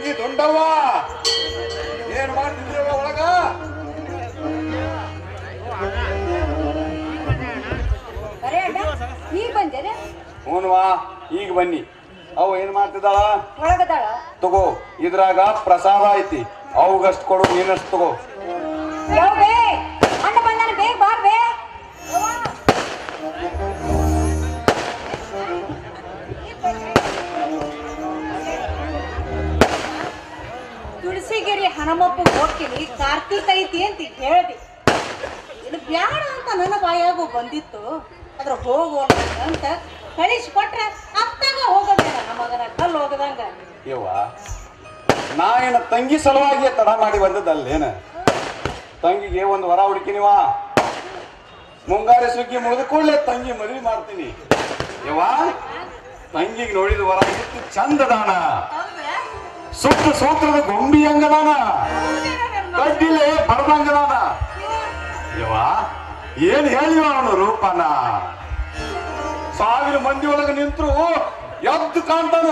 ತಂಗಿ ದುಂಡವ್ವ ಏನ್ ಮಾಡ್ತಿದ್ದೀವ ಒಳಗ? ಈಗ ಬಂದೇನೆ? ಹೂನ್ವಾ ಈಗ ಬನ್ನಿ. ಅವು ಏನ್ ಮಾಡ್ತಿದ್ದಾಳ? ಒಳಗದಾಳ. ತಗೋ, ಇದ್ರಾಗ ಪ್ರಸಾದ ಐತಿ, ಅವಗಷ್ಟು ಕೊಡು, ನೀನಷ್ಟು ತಗೋ. ಅಣ್ಣ ಬಂದಾನ, ಬೇಗ ಬಾರ್ಬೇ. ತುಳಸಿಗಿರಿ ಹನುಮಪ್ಪ ಹೋಗ್ತೀನಿ, ಕಾರ್ತಿಕ್ ಐತಿ ಅಂತ ಹೇಳ್ದಿ. ಇದು ಬ್ಯಾಡ ಅಂತ ನನ್ನ ಬಾಯಾಗೂ ಬಂದಿತ್ತು. ಅದ್ರ ಹೋಗೋಲ್ಲ ಅಂತ ಕಳಿಸ್ಕೊಟ್ರೆ ಅತ್ತಾಗ ಹೋಗೋದೇನ ನಮಗನ ಕಲ್ಲು ಹೋಗದಂಗ. ಯವ್ವ, ನಾ ಏನ ತಂಗಿ ಸಲುವಾಗಿ ತಡ ಮಾಡಿ ಬಂದದ್ದಲ್ಲೇನ? ತಂಗಿಗೆ ಒಂದು ವರ ಹುಡುಕಿನಿವ. ಮುಂಗಾರಿ ಸುಗ್ಗಿ ಮುಗಿದ ಕೂಡಲೇ ತಂಗಿ ಮದುವೆ ಮಾಡ್ತೀನಿ. ಯವ್ವ, ತಂಗಿಗೆ ನೋಡಿದ ವರ ಇತ್ತು ಚಂದದಾನ, ಸುತ್ತ ಸೂತ್ರದ ಗೊಂಬಿ ಹಂಗದಾನ, ಕಡ್ಡಿಲೆ ಬಡದಂಗದಾನ. ಯವ್ವ, ಏನ್ ಹೇಳಿವ ಅವನು ರೂಪನ? 1000 ಮಂದಿ ಒಳಗೆ ನಿಂತರು ಎದ್ದು ಕಾಣ್ತಾನ.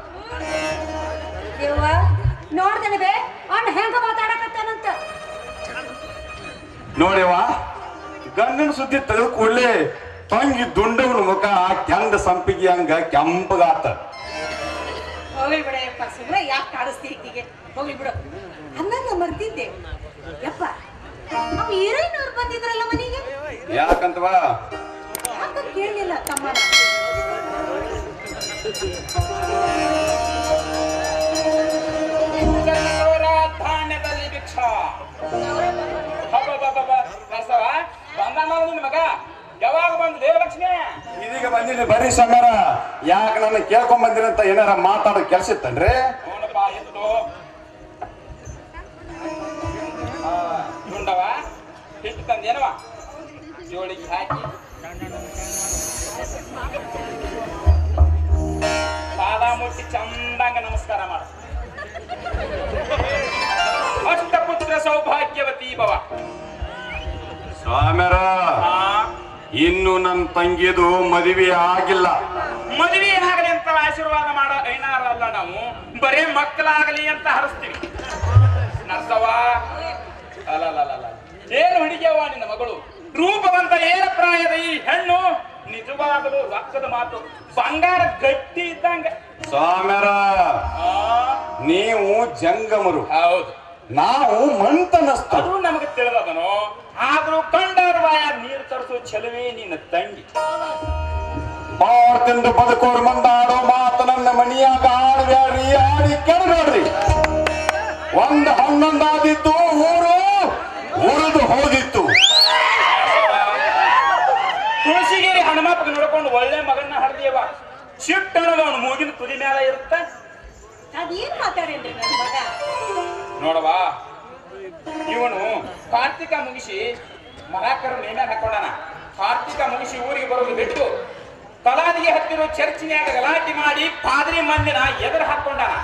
ನೋಡ್ದೇನೆ ಬೇ ಅಣ್ಣ ಹೆಂಗ ಮಾತಾಡಕತ್ತಾನಂತ. ನೋಡ್ಯವ, ಗಂಡನ ಸುದ್ದಿ ತೆಗೆದು ಕೂಡಲೇ ತಂಗಿ ದುಂಡವನ ಮುಖ ಕೆಂಡ ಸಂಪಿಗೆ ಹಂಗ ಕೆಂಪಗಾತ. ಹೋಗ್ಲಿ ಬಿಡಪ್ಪ, ಸುಮ್ಮನೆ ಯಾಕೆ ಕಾಡಿಸ್ತೀಗೆ? ಹೋಗ್ಲಿ ಬಿಡು. ಅನ್ನಂಗ ಮರ್ತಿದ್ದೆ ಯಪ್ಪ, ಅವ್ ಹೀರೋಯಿನ್ ಬಂದಿದ್ರಲ್ಲ ಮನೆಗೆ. ಯಾಕಂತವ? ಯಾಕಂತ ಕೇಳಲಿಲ್ಲ ತಮ್ಮನ. ಧಾನ್ಯದಲ್ಲಿ ಭಿಕ್ಷಾ ಮಗ ಯಾವಾಗ ಬಂದು ದೇವಲಕ್ಷ್ಮಿ? ಇದೀಗ ಬಂದಿನಿ ಬರ್ರಿ ಸಮರ. ಯಾಕೆ ನನ್ನ ಕೇಳ್ಕೊಂಡ್ ಬಂದಿರಂತ ಏನಾರ ಮಾತಾಡೋ ಕೆಲ್ಸ ಇತ್ತನ್ರಿ? ನೋಡಪ್ಪ, ಎತ್ತು ಗುಂಡವ ಹಿಟ್ಟು ತಂದೇನವ, ಜೋಳಿಗೆ ಹಾಕಿ ಪಾದ ಮುಟ್ಟಿ ಚಂದಂಗ ನಮಸ್ಕಾರ ಮಾಡು. ಅಷ್ಟಪುತ್ರ ಸೌಭಾಗ್ಯವತಿ ಭವ. ಸ್ವಾಮ್ಯಾರ, ಇನ್ನು ನನ್ನ ತಂಗಿದು ಮದುವೆ ಆಗಿಲ್ಲ. ಮದುವೆ ಆಗಲಿ ಅಂತ ಆಶೀರ್ವಾದ ಮಾಡೋ ಐನಾರಲ್ಲ ನಾವು, ಬರೇ ಮಕ್ಕಳಾಗಲಿ ಅಂತ ಹರಿಸ್ತೀವಿ. ನರ್ಸವ್ವ, ಅಲ್ಲ ಏನು ಹುಡುಗಿಯವ್ವ ನಿನ್ನ ಮಗಳು? ರೂಪವಂತ ಏರ ಪ್ರಾಯದ ಈ ಹೆಣ್ಣು ನಿಜವಾಗಲು ರಕ್ತದ ಮಾತು, ಬಂಗಾರ ಗಟ್ಟಿ ಇದ್ದಂಗ. ಸ್ವಾಮ್ಯಾರ, ನೀವು ಜಂಗಮರು, ಹೌದು, ನಾವು ಮಂತನಸ್ತ. ಅದು ನಮಗೆ ತಿಳಿದದನು. ಆದ್ರೂ ಕಂಡವ್ರ ಬಾಯ ನೀರು ತರಿಸೋ ಚೆಲುವೆ ನಿನ್ನ ತಂಗಿ. ಬಾರ್ತಿಂದು ಬದುಕೋರ್ ಮಂದಾಡೋ ಮಾತು ನನ್ನ ಮನಿಯಾಗ ಆಡ್ಬ್ಯಾಡ್ರಿ, ಆಡಿ ಕೆಡಬೇಡ್ರಿ. 11 ಆದಿತ್ತು, ಊರು ಉರಿದು ಹೋದಿತ್ತು. ತುಳಸಿಗಿರಿ ಹನುಮಪ್ಪ ನೋಡ್ಕೊಂಡು ಒಳ್ಳೆ ಮಗನ್ನ ಹರಿದೇವ. ಶಿಫ್ಟ್ ಅನ್ನೋದು ಅವನು ಮೂಗಿನ ತುದಿ ಮ್ಯಾಲ ಇರುತ್ತೆ. ಅದೇನ್ ಮಾತಾಡೇನ್ರಿ ನನ್ನ ಮಗ? ನೋಡವ, ಇವನು ಕಾರ್ತಿಕ ಮುಗಿಸಿ ಮರಾಕರ ನೇಮ್ಯಾಗ ಹಾಕೊಂಡಾನ. ಕಾರ್ತಿಕ ಮುಗಿಸಿ ಊರಿಗೆ ಬರೋದು ಬಿಟ್ಟು ತಲಾದಿಗೆ ಹತ್ತಿರೋ ಚರ್ಚಿನ್ಯಾಗ ಗಲಾಟೆ ಮಾಡಿ ಪಾದ್ರಿ ಮಂದಿನ ಎದುರು ಹಾಕೊಂಡಾನ.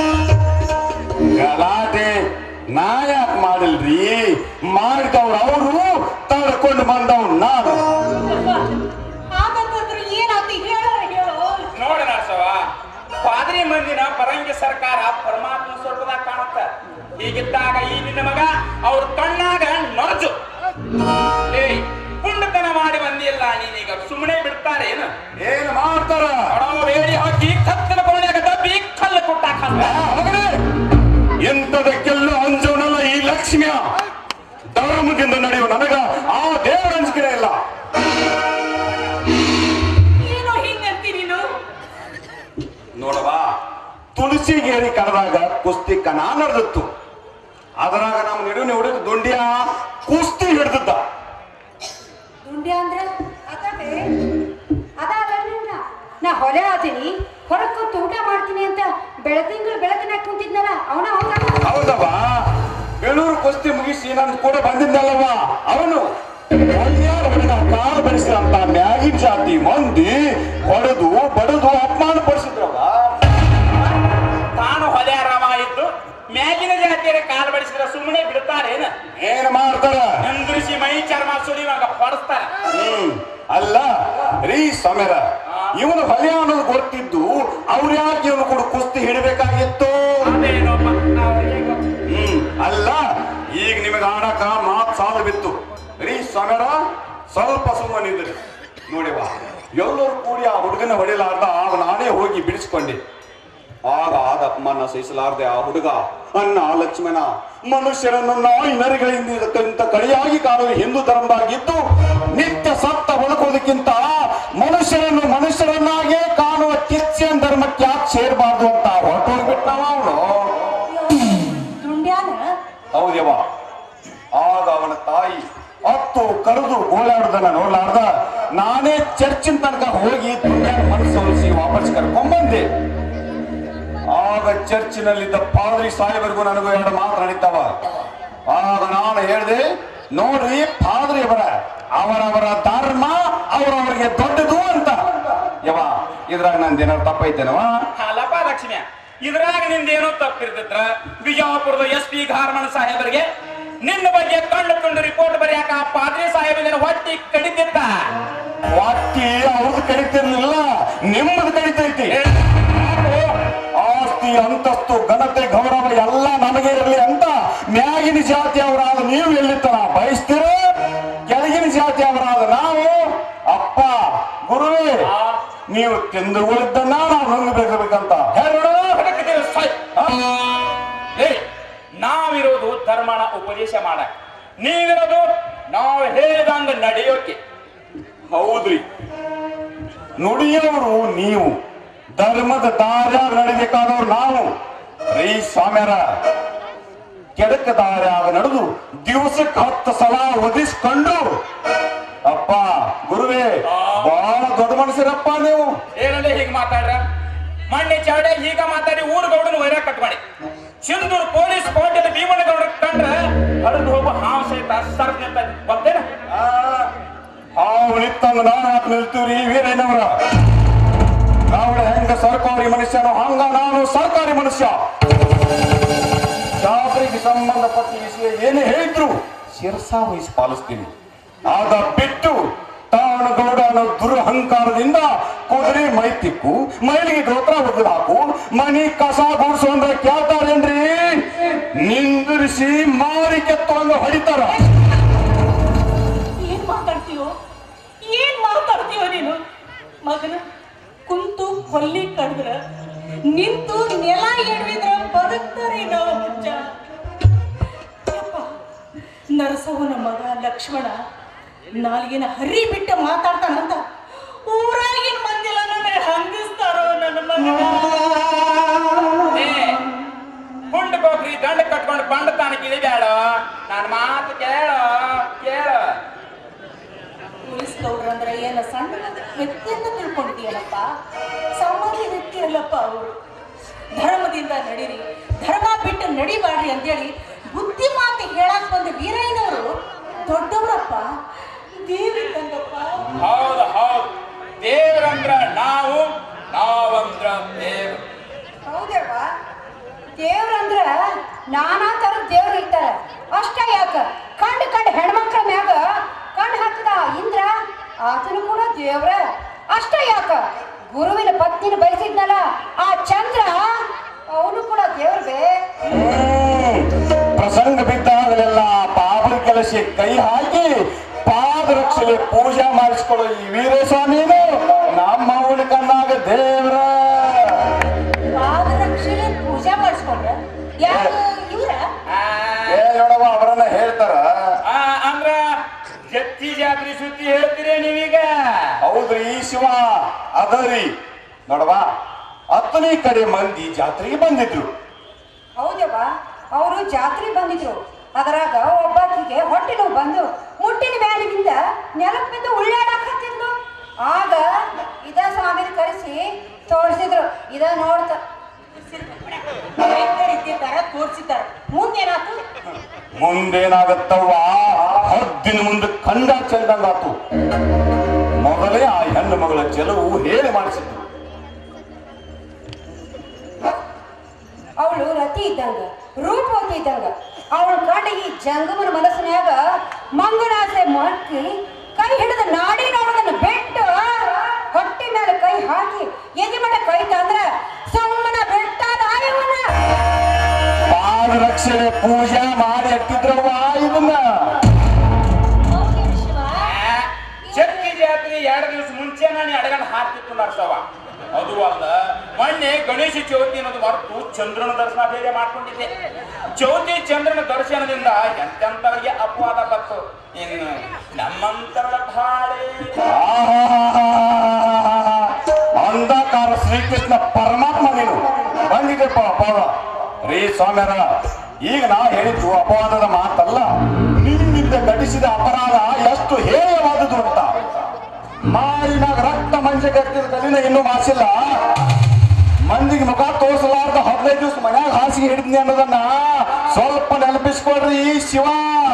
ಗಲಾಟೆ ನಾ ಯಾಕೆ ಮಾಡಿಲ್ರಿ? ಮಾಡಿದವ್ರು ಅವರು, ತಡ್ಕೊಂಡು ಬಂದವ್ ನಾನು. ಹಾಗಂತಂದ್ರೆ ಏನಾಗ್ತಿ ಹೇಳು. ನೋಡ ನರಸವ, ಪಾದ್ರಿ ಮಂದಿನ ಪರಂಗಿ ಸರ್ಕಾರ ಪರಮಾತ್ಮ ಸ್ವರೂಪದಾಗ ಕಾಣುತ್ತ. ಹೀಗಿದ್ದಾಗ ಈ ನಿನ್ನ ಮಗ ಅವ್ರ ಕಣ್ಣಾಗ ನೊರಜು. ಏಯ್, ಪುಂಡತನ ಮಾಡಿ ಬಂದಿಲ್ಲ ನೀನೀಗ ಸುಮ್ಮನೆ ಬಿಡ್ತಾರೆ ಏನು? ಏನ್ ಮಾಡ್ತಾರ? ಬೇಡಿ ಹಾಕಿ ಕತ್ತಲ ಕೋಣೆಯಾಗ ಡಬ್ಬಿ ಕಲ್ಲು ಕೊಟ್ಟಾಕ. ಎಂತದಕ್ಕೆಲ್ಲ ಅಂಜವನಲ್ಲ ಈ ಲಕ್ಷ್ಮಿಯ. ಧರ್ಮದಿಂದ ನಡೆಯುವ ನನಗ ಆ ದೇವರ ಅಂಜಿಕೆ ಇಲ್ಲ. ಏನೋ ಹಿಂಗಂತಿ ನೀನು? ನೋಡವ, ತುಳಸಿಗೇರಿ ಕರೆದಾಗ ಕುಸ್ತಿ ಕಣ ನಡೆದಿತ್ತು. ಅದರಾಗ ನಾವು ನಿಡುವನೆ ಹುಡುಗ ದುಂಡಿಯ ಕುಸ್ತಿ ಹಿಡ್ದಿದ್ದ. ದುಂಡ್ಯ ಅಂದ್ರ ನಾ ಹೊಲೆ ಆತೀನಿ, ಹೊರಗ್ ಕೂತು ಊಟ ಮಾಡ್ತೀನಿ ಅಂತ ಬೆಳಕಿನ ಕುಂತಿದ್ನಲ್ಲ ಅವನ. ಹೌದವ, ಬೆಳೂರು ಕುಸ್ತಿ ಮುಗಿಸಿ ನನ್ ಕೂಡ ಬಂದಿದ್ದಲ್ಲವ ಅವನು. ಕಾಲು ಬೆಳೆಸಿದಂತ ಮ್ಯಾಗಿನ ಜಾತಿ ಮಂದಿ ಹೊಡೆದು ಬಡದು ಅಪಮಾನ ಪಡಿಸಿದ್ರವ. ತಾನು ಹೊಲೆಯಾರಾಮ ಇದ್ದು ಮ್ಯಾಗಿನ ಜಾತಿಯರ ಕಾಲು ಬಡಿಸಿದ್ರೆ ಸುಮ್ಮನೆ ಬಿಡ್ತಾರೇನ? ಏನ್ ಮಾಡ್ತಾರ? ನಂದ್ರಿಸಿ ಮೈ ಚರ್ಮ ಸುಲಿವಾಗ ಹೊಡೆಸ್ತಾರ. ಅಲ್ಲ ರೀ ಸಮರ, ಇವನು ಹೊಲೆ ಅನ್ನೋದು ಗೊತ್ತಿದ್ದು ಅವ್ರು ಯಾಕೆ ಇವನು ಕೂಡ ಕುಸ್ತಿ ಹಿಡಬೇಕಾಗಿತ್ತು? ಅದೇನೋಪ್ಪ ಸ್ವಾಮ್ಯಾರ ಸ್ವಲ್ಪ ಸುಮ್ಮನಿದ್ರಿ ನೋಡಿವ ಎಲ್ಲರೂ ಕೂಡಿ ಆ ಹುಡುಗನ ಹೊಡಿಲಾರ್ದ ಆಗ ನಾನೇ ಹೋಗಿ ಬಿಡಿಸ್ಕೊಂಡೆ. ಆಗ ಆದ ಅಪಮಾನ ಸಹಿಸಲಾರ್ದೆ ಆ ಹುಡುಗ ಅಣ್ಣ ಲಕ್ಷ್ಮಣ ಮನುಷ್ಯರನ್ನು ನಾಯಿ ನರಿಗಳಿಂದ ಕಡೆಯಾಗಿ ಕಾಣುವ ಹಿಂದೂ ಧರ್ಮವಾಗಿದ್ದು ನಿತ್ಯ ಸತ್ತ ಬದುಕೋದಕ್ಕಿಂತ ಮನುಷ್ಯರನ್ನಾಗೇ ಕಾಣುವ ಕ್ರಿಶ್ಚಿಯನ್ ಧರ್ಮಕ್ಕೆ ಯಾಕೆ ಸೇರಬಾರ್ದು ಅಂತ ಹೊರಟೋಗ್ಬಿಟ್ಟವ ಅವನು. ಹೌದವ. ಆಗ ಅವನ ತಾಯಿ ಹತ್ತು ಕರೆದು ಗೋಳಾಡುದನ್ನ ನೋಡ್ಲಾರ್ದ ನಾನೇ ಚರ್ಚಿನ ತನಕ ಹೋಗಿ ಮನಸ್ಸು ಹೊಲಿಸಿ ವಾಪಸ್ ಕರ್ಕೊಂಡ್ಬಂದೆ. ಆಗ ಚರ್ಚಿನಲ್ಲಿದ್ದ ಪಾದ್ರಿ ಸಾಹೇಬರಿಗೂ ನನಗೂ ಎರಡು ಮಾತನಾಡಿದ್ದಾವ. ಆಗ ನಾನು ಹೇಳಿದೆ, ನೋಡ್ರಿ ಪಾದ್ರಿ ಅವರವರ ಧರ್ಮ ಅವರವರಿಗೆ ದೊಡ್ಡದು ಅಂತ. ಯವ ಇದ್ರಾಗ ನಂದೇನಾರು ತಪ್ಪೈತೇನವ? ಅಲ್ಲಪ್ಪ ಲಕ್ಷ್ಮಿಯ, ಇದ್ರಾಗ ನಿಂದೇನೋ ತಪ್ಪಿರ್ತಿದ್ರ ಬಿಜಾಪುರದ SP ಘಾರ್ಮಣ ಸಾಹೇಬರಿಗೆ ನಿನ್ನ ಬಗ್ಗೆ ಕಂಡು ರಿಪೋರ್ಟ್ ಬರೆಯಾಕ ಪಾದ್ರಿ ಸಾಹೇಬನ ಹೊಟ್ಟಿ ಕಡಿತಿತ್ತ. ಹೊಟ್ಟಿ ಅವ್ರದ್ದು ಕಡಿತಿರ್ಲಿಲ್ಲ, ನಿಮ್ಮದು ಕಡಿತೈತಿ. ಆಸ್ತಿ ಅಂತಸ್ತು ಘನತೆ ಗೌರವ ಎಲ್ಲ ನಮಗೆ ಇರಲಿ ಅಂತ ಮ್ಯಾಗಿನ ಜಾತಿ ಅವರಾದ ನೀವು ಎಲ್ಲಿತ್ತನ ಬಯಸ್ತೀರ, ಕೆಳಗಿನ ಜಾತಿ ಅವರಾದ ನಾವು ಅಪ್ಪ ಗುರುವೇ ನೀವು ತಿಂದು ಉಳಿದನ್ನ ನಾವು ನುಂಗಬೇಕಂತ ನಾವಿರೋದು ಧರ್ಮನ ಉಪದೇಶ ಮಾಡಕ್, ನೀವಿರೋದು ನಾವು ಹೇಳಿದಂಗ ನಡೆಯೋಕೆ. ಹೌದ್ರಿ, ನುಡಿಯೋರು ನೀವು, ಧರ್ಮದ ದಾರ್ಯಾಗ ನಡಿಬೇಕಾದವ್ರು ನಾವು. ರೈ ಸ್ವಾಮ್ಯಾರ ಕೆಡಕ ದಾರ್ಯಾಗ ನಡೆದು ದಿವಸಕ್ಕೆ 10 ಸಲ ಒದಿಸ್ಕೊಂಡು ಅಪ್ಪ ಗುರುವೇ ಬಹಳ ದೊಡ್ಡ ಮನುಷ್ಯರಪ್ಪ ನೀವು. ಏನಂದ್ರೆ ಹೀಗೆ ಮಾತಾಡ್ರ? ಮೊನ್ನೆ ಚೌಡೆ ಹೀಗ ಮಾತಾಡಿ ಊರು ಗೌಡನ ವೈರ ಕಟ್ ಮಾಡಿ ಸಿಂಧೂರು ಪೊಲೀಸ್ ಕೋರ್ಟಲ್ಲಿ ಭೀಮನಗೌಡ ಕಂಡ್ರೆ ಹರಿದು ಹೋಗುವ ಹಾವು ಸಹಿತ ಸರ್ಕ್ ನಿಂತ ಗೊತ್ತೇನ? ಹಾವು ನಿತ್ತಂಗ ನಾನು ಹಾಕಿ ನಿಲ್ತೀವ್ರಿ ವೀರಣ್ಣವರ. ನಾವಳೆ ಹೆಂಗ ಸರ್ಕಾರಿ ಮನುಷ್ಯನೋ ಹಂಗ ನಾನು ಸರ್ಕಾರಿ ಮನುಷ್ಯ. ಜಾತ್ರೆಗೆ ಸಂಬಂಧಪಟ್ಟ ವಿಷಯ ಏನೇ ಹೇಳಿದ್ರು ಶಿರಸಾ ವಹಿಸಿ ಪಾಲಿಸ್ತೀನಿ. ಆಗ ಬಿಟ್ಟು ತಾಣಗೌಡ ಅನ್ನೋ ದುರಹಂಕಾರದಿಂದ ಕುದುರೆ ಮೈ ತಿಕ್ಕು, ಮೈಲಿಗೆ ಗೋತ್ರ ಒಗೆದು ಹಾಕು, ಮನಿ ಕಸ ಗುಡ್ಸು ಅಂದ್ರೆ ಕೇಳ್ತಾರೇನ್ರಿ? ನಿಂದಿರಿಸಿ ಮಾರಿ ಕೆತ್ತುವಂಗ ಹೊಡಿತಾರ. ಏನ್ ಮಾತಾಡ್ತೀಯೋ ನೀನು? ಮಗನ ಕುಂತು ಕೊಲ್ಲಿ ಕಡಿದ್ರ ನಿಂತು ನೆಲ ಎಡವಿದ್ರ ಬದುಕ್ತಾರೆ ನಾವು ಮುಂಚ. ನರಸವನ ಮಗ ಲಕ್ಷ್ಮಣ ನಾಲ್ಗಿನ ಹರಿ ಬಿಟ್ಟು ಮಾತಾಡ್ತಾನಂತ ಊರಾಗಿನ ಮಂದಿಲ್ಲ ನನಗೆ ಹಂಗಿಸ್ತಾರೋ ನನ್ನ ಮಗ. ಗುಂಡು ಹೋಗ್ರಿ ದಂಡ ಕಟ್ಕೊಂಡು ಬಂಡ ತಾನಕ್ಕೆ ಇಳಿಬೇಡ, ನಾನು ಮಾತು ಕೇಳ. ಪೊಲೀಸ್ ಗೌಡ್ರ ಅಂದ್ರೆ ಏನ ಸಣ್ಣ ವ್ಯಕ್ತಿ ಅಂತ ತಿಳ್ಕೊಂಡಿದ್ದೀಯಲ್ಲಪ್ಪ? ಸಾಮಾನ್ಯ ವ್ಯಕ್ತಿ ಅಲ್ಲಪ್ಪ ಅವರು. ಧರ್ಮದಿಂದ ನಡೀರಿ, ಧರ್ಮ ಬಿಟ್ಟು ನಡಿಬಾಡ್ರಿ ಅಂತೇಳಿ ಬುದ್ಧಿ ಮಾತು ಹೇಳಕ್ ಬಂದ ವೀರಯ್ಯನವರು ದೊಡ್ಡವರಪ್ಪ, ದೇವಿದ್ದಂಗಪ್ಪ. ಹೌದು, ದೇವ್ರಂದ್ರ ನಾವಂದ್ರ ದೇವ್ರು. ಹೌದವ್ವ, ದೇವ್ರಂದ್ರ ನಾನಾ ತರ ದೇವ್ರು ಇರ್ತಾರ. ಅಷ್ಟ ಯಾಕ ಕಂಡು ಹೆಣ್ಮಕ್ಳ ಮ್ಯಾಗ ಕಣ್ಣು ಹಾಕದ ಇಂದ್ರ ಆತನು ಕೂಡ ದೇವ್ರ. ಅಷ್ಟ ಯಾಕ ಗುರುವಿನ ಪತ್ನಿನ ಬಯಸಿದ್ನಲ್ಲ ಆ ಚಂದ್ರ ಅವನು ಕೂಡ ದೇವ್ರೇ. ಪ್ರಸಂಗ ಬಿದ್ದಾಗಲೆಲ್ಲ ಪಾಪದ ಕೆಲಸ ಕೈ ಹಾಕಿ ಪಾದರಕ್ಷೆಗೆ ಪೂಜೆ ಮಾಡಿಸ್ಕೊಳ್ಳೋ ಈ ವೀರಸ್ವಾಮಿನು ನಮ್ಮ ಅವನ ಕಣ್ಣಾಗ ದೇವ್ರ. ಪಾದರಕ್ಷೆಗೆ ಪೂಜೆ ಮಾಡಿಸ್ಕೊಂಡ್ರ ಯಾರು ಇವ್ರ? ನೋಡವ ಅವರನ್ನ ಹೇಳ್ತಾರ. ಅಂದ್ರ ಜತ್ತಿ ಜಾತ್ರೆ ಸುದ್ದಿ ಹೇಳ್ತೀರಿ ನೀವೀಗ? ಹೌದ್ರಿ ಶಿವ ಅದರಿ. ನೋಡವ 10ನೇ ಕಡೆ ಮಂದಿ ಜಾತ್ರೆಗೆ ಬಂದಿದ್ರು. ಹೌದವ್ವ, ಅವರು ಜಾತ್ರೆ ಬಂದಿದ್ರು. ಅದರಾಗ ಒಬ್ಬಾಕಿಗೆ ಹೊಟ್ಟೆ ನೋವು ಬಂದು ಮುಟ್ಟಿನ ಮ್ಯಾಲಿನಿಂದ ನೆಲಕ್ಕೆ ಬಿದ್ದು ಉಳ್ಳಾಡಕತ್ತಿದ್ಲು. ಆಗ ಇದ ಸ್ವಾಮಿನ ಕರೆಸಿ ತೋರಿಸಿದ್ರು. ಇದ ನೋಡ್ತ ತೋರಿಸಿದ್ದಾರೆ. ಮುಂದೇನಾತು? ಮುಂದೇನಾಗತ್ತವ್ವ, ಹದ್ದಿನ ಮುಂದೆ ಕಂಡ ಚೆಂದಂಗಾತು. ಮೊದಲೇ ಆ ಹೆಣ್ಣು ಮಗಳ ಚೆಲುವು ಹೇಳಿ ಮಾಡಿಸಿದ್ರು. ಅವಳು ರತಿ ಇದ್ದಂಗ, ರೂಪವತಿ ಇದ್ದಂಗ. ಅವಳು ಕಂಡ ಈ ಜಂಗಮನ ಮನಸ್ಸಿನಾಗ ಮಂಗಳಾಸೆ ಮಕ್ಕಿ ಕೈ ಹಿಡಿದ ನಾಡಿ ನೋಡೋದನ್ನ ಬಿಟ್ಟು ಹೊಟ್ಟೆ ಮೇಲೆ ಕೈ ಹಾಕಿ ಎದಿ ಮಠ ಕೈ ತಂದ್ರ ಸುಮ್ಮನ ಬಿಡ್ತಾನ ಇವನ. ಪಾದರಕ್ಷಣೆ ಪೂಜೆ ಮಾಡಿ ಹತ್ತಿದ್ರವ್ವ ಇದನ್ನ. ಶಿವ ಚೌತಿಗೆ 2 ದಿವಸ ಮುಂಚೆ ನಾನು ಅಡಗನ ಹಾಕ್ತಿತ್ತು ನರ್ಸವ. ಅದು ಅಲ್ಲ, ಮೊನ್ನೆ ಗಣೇಶ ಚೌತಿ ಅನ್ನೋದು ಮರೆತು ಚಂದ್ರನ ದರ್ಶನ ಬೇರೆ ಮಾಡ್ಕೊಂಡಿದ್ದೆ. ಚೌತಿ ಚಂದ್ರನ ದರ್ಶನದಿಂದ ಎಂತೆಂತವರಿಗೆ ಅಪವಾದ ಬತ್ತು. ಇನ್ನು ನಮ್ಮಂತರ ಭಾಳೆ ಅಂಧಕಾರ ಶ್ರೀಕೃಷ್ಣ ಪರಮಾತ್ಮ ನೀನು ಬಂದಿದ್ದೆಪ್ಪ ಅಪವಾದ. ರೀ ಸ್ವಾಮ್ಯರ, ಈಗ ನಾ ಹೇಳಿದ್ದು ಅಪವಾದದ ಮಾತಲ್ಲ, ನಿನ್ನಿಂದ ಘಟಿಸಿದ ಅಪರಾಧ ಎಷ್ಟು ಹೇಯವಾದುದು ಅಂತ. ಮಾರಿನಾಗ ರಕ್ತ ಮಂಜೆ ಕಟ್ಟಿದ ಕಲಿನ ಇನ್ನೂ ಮಾಸಿಲ್ಲ. ಮಂದಿಗೆ ಮುಖ ತೋರಿಸಲಾರ್ದ 15 ದಿವಸ ಮನ್ಯಾಗ ಹಾಸಿಗೆ ಹಿಡಿದ್ನಿ ಅನ್ನೋದನ್ನ ಸ್ವಲ್ಪ ನೆನಪಿಸ್ಕೊಳ್ರಿ ಶಿವ.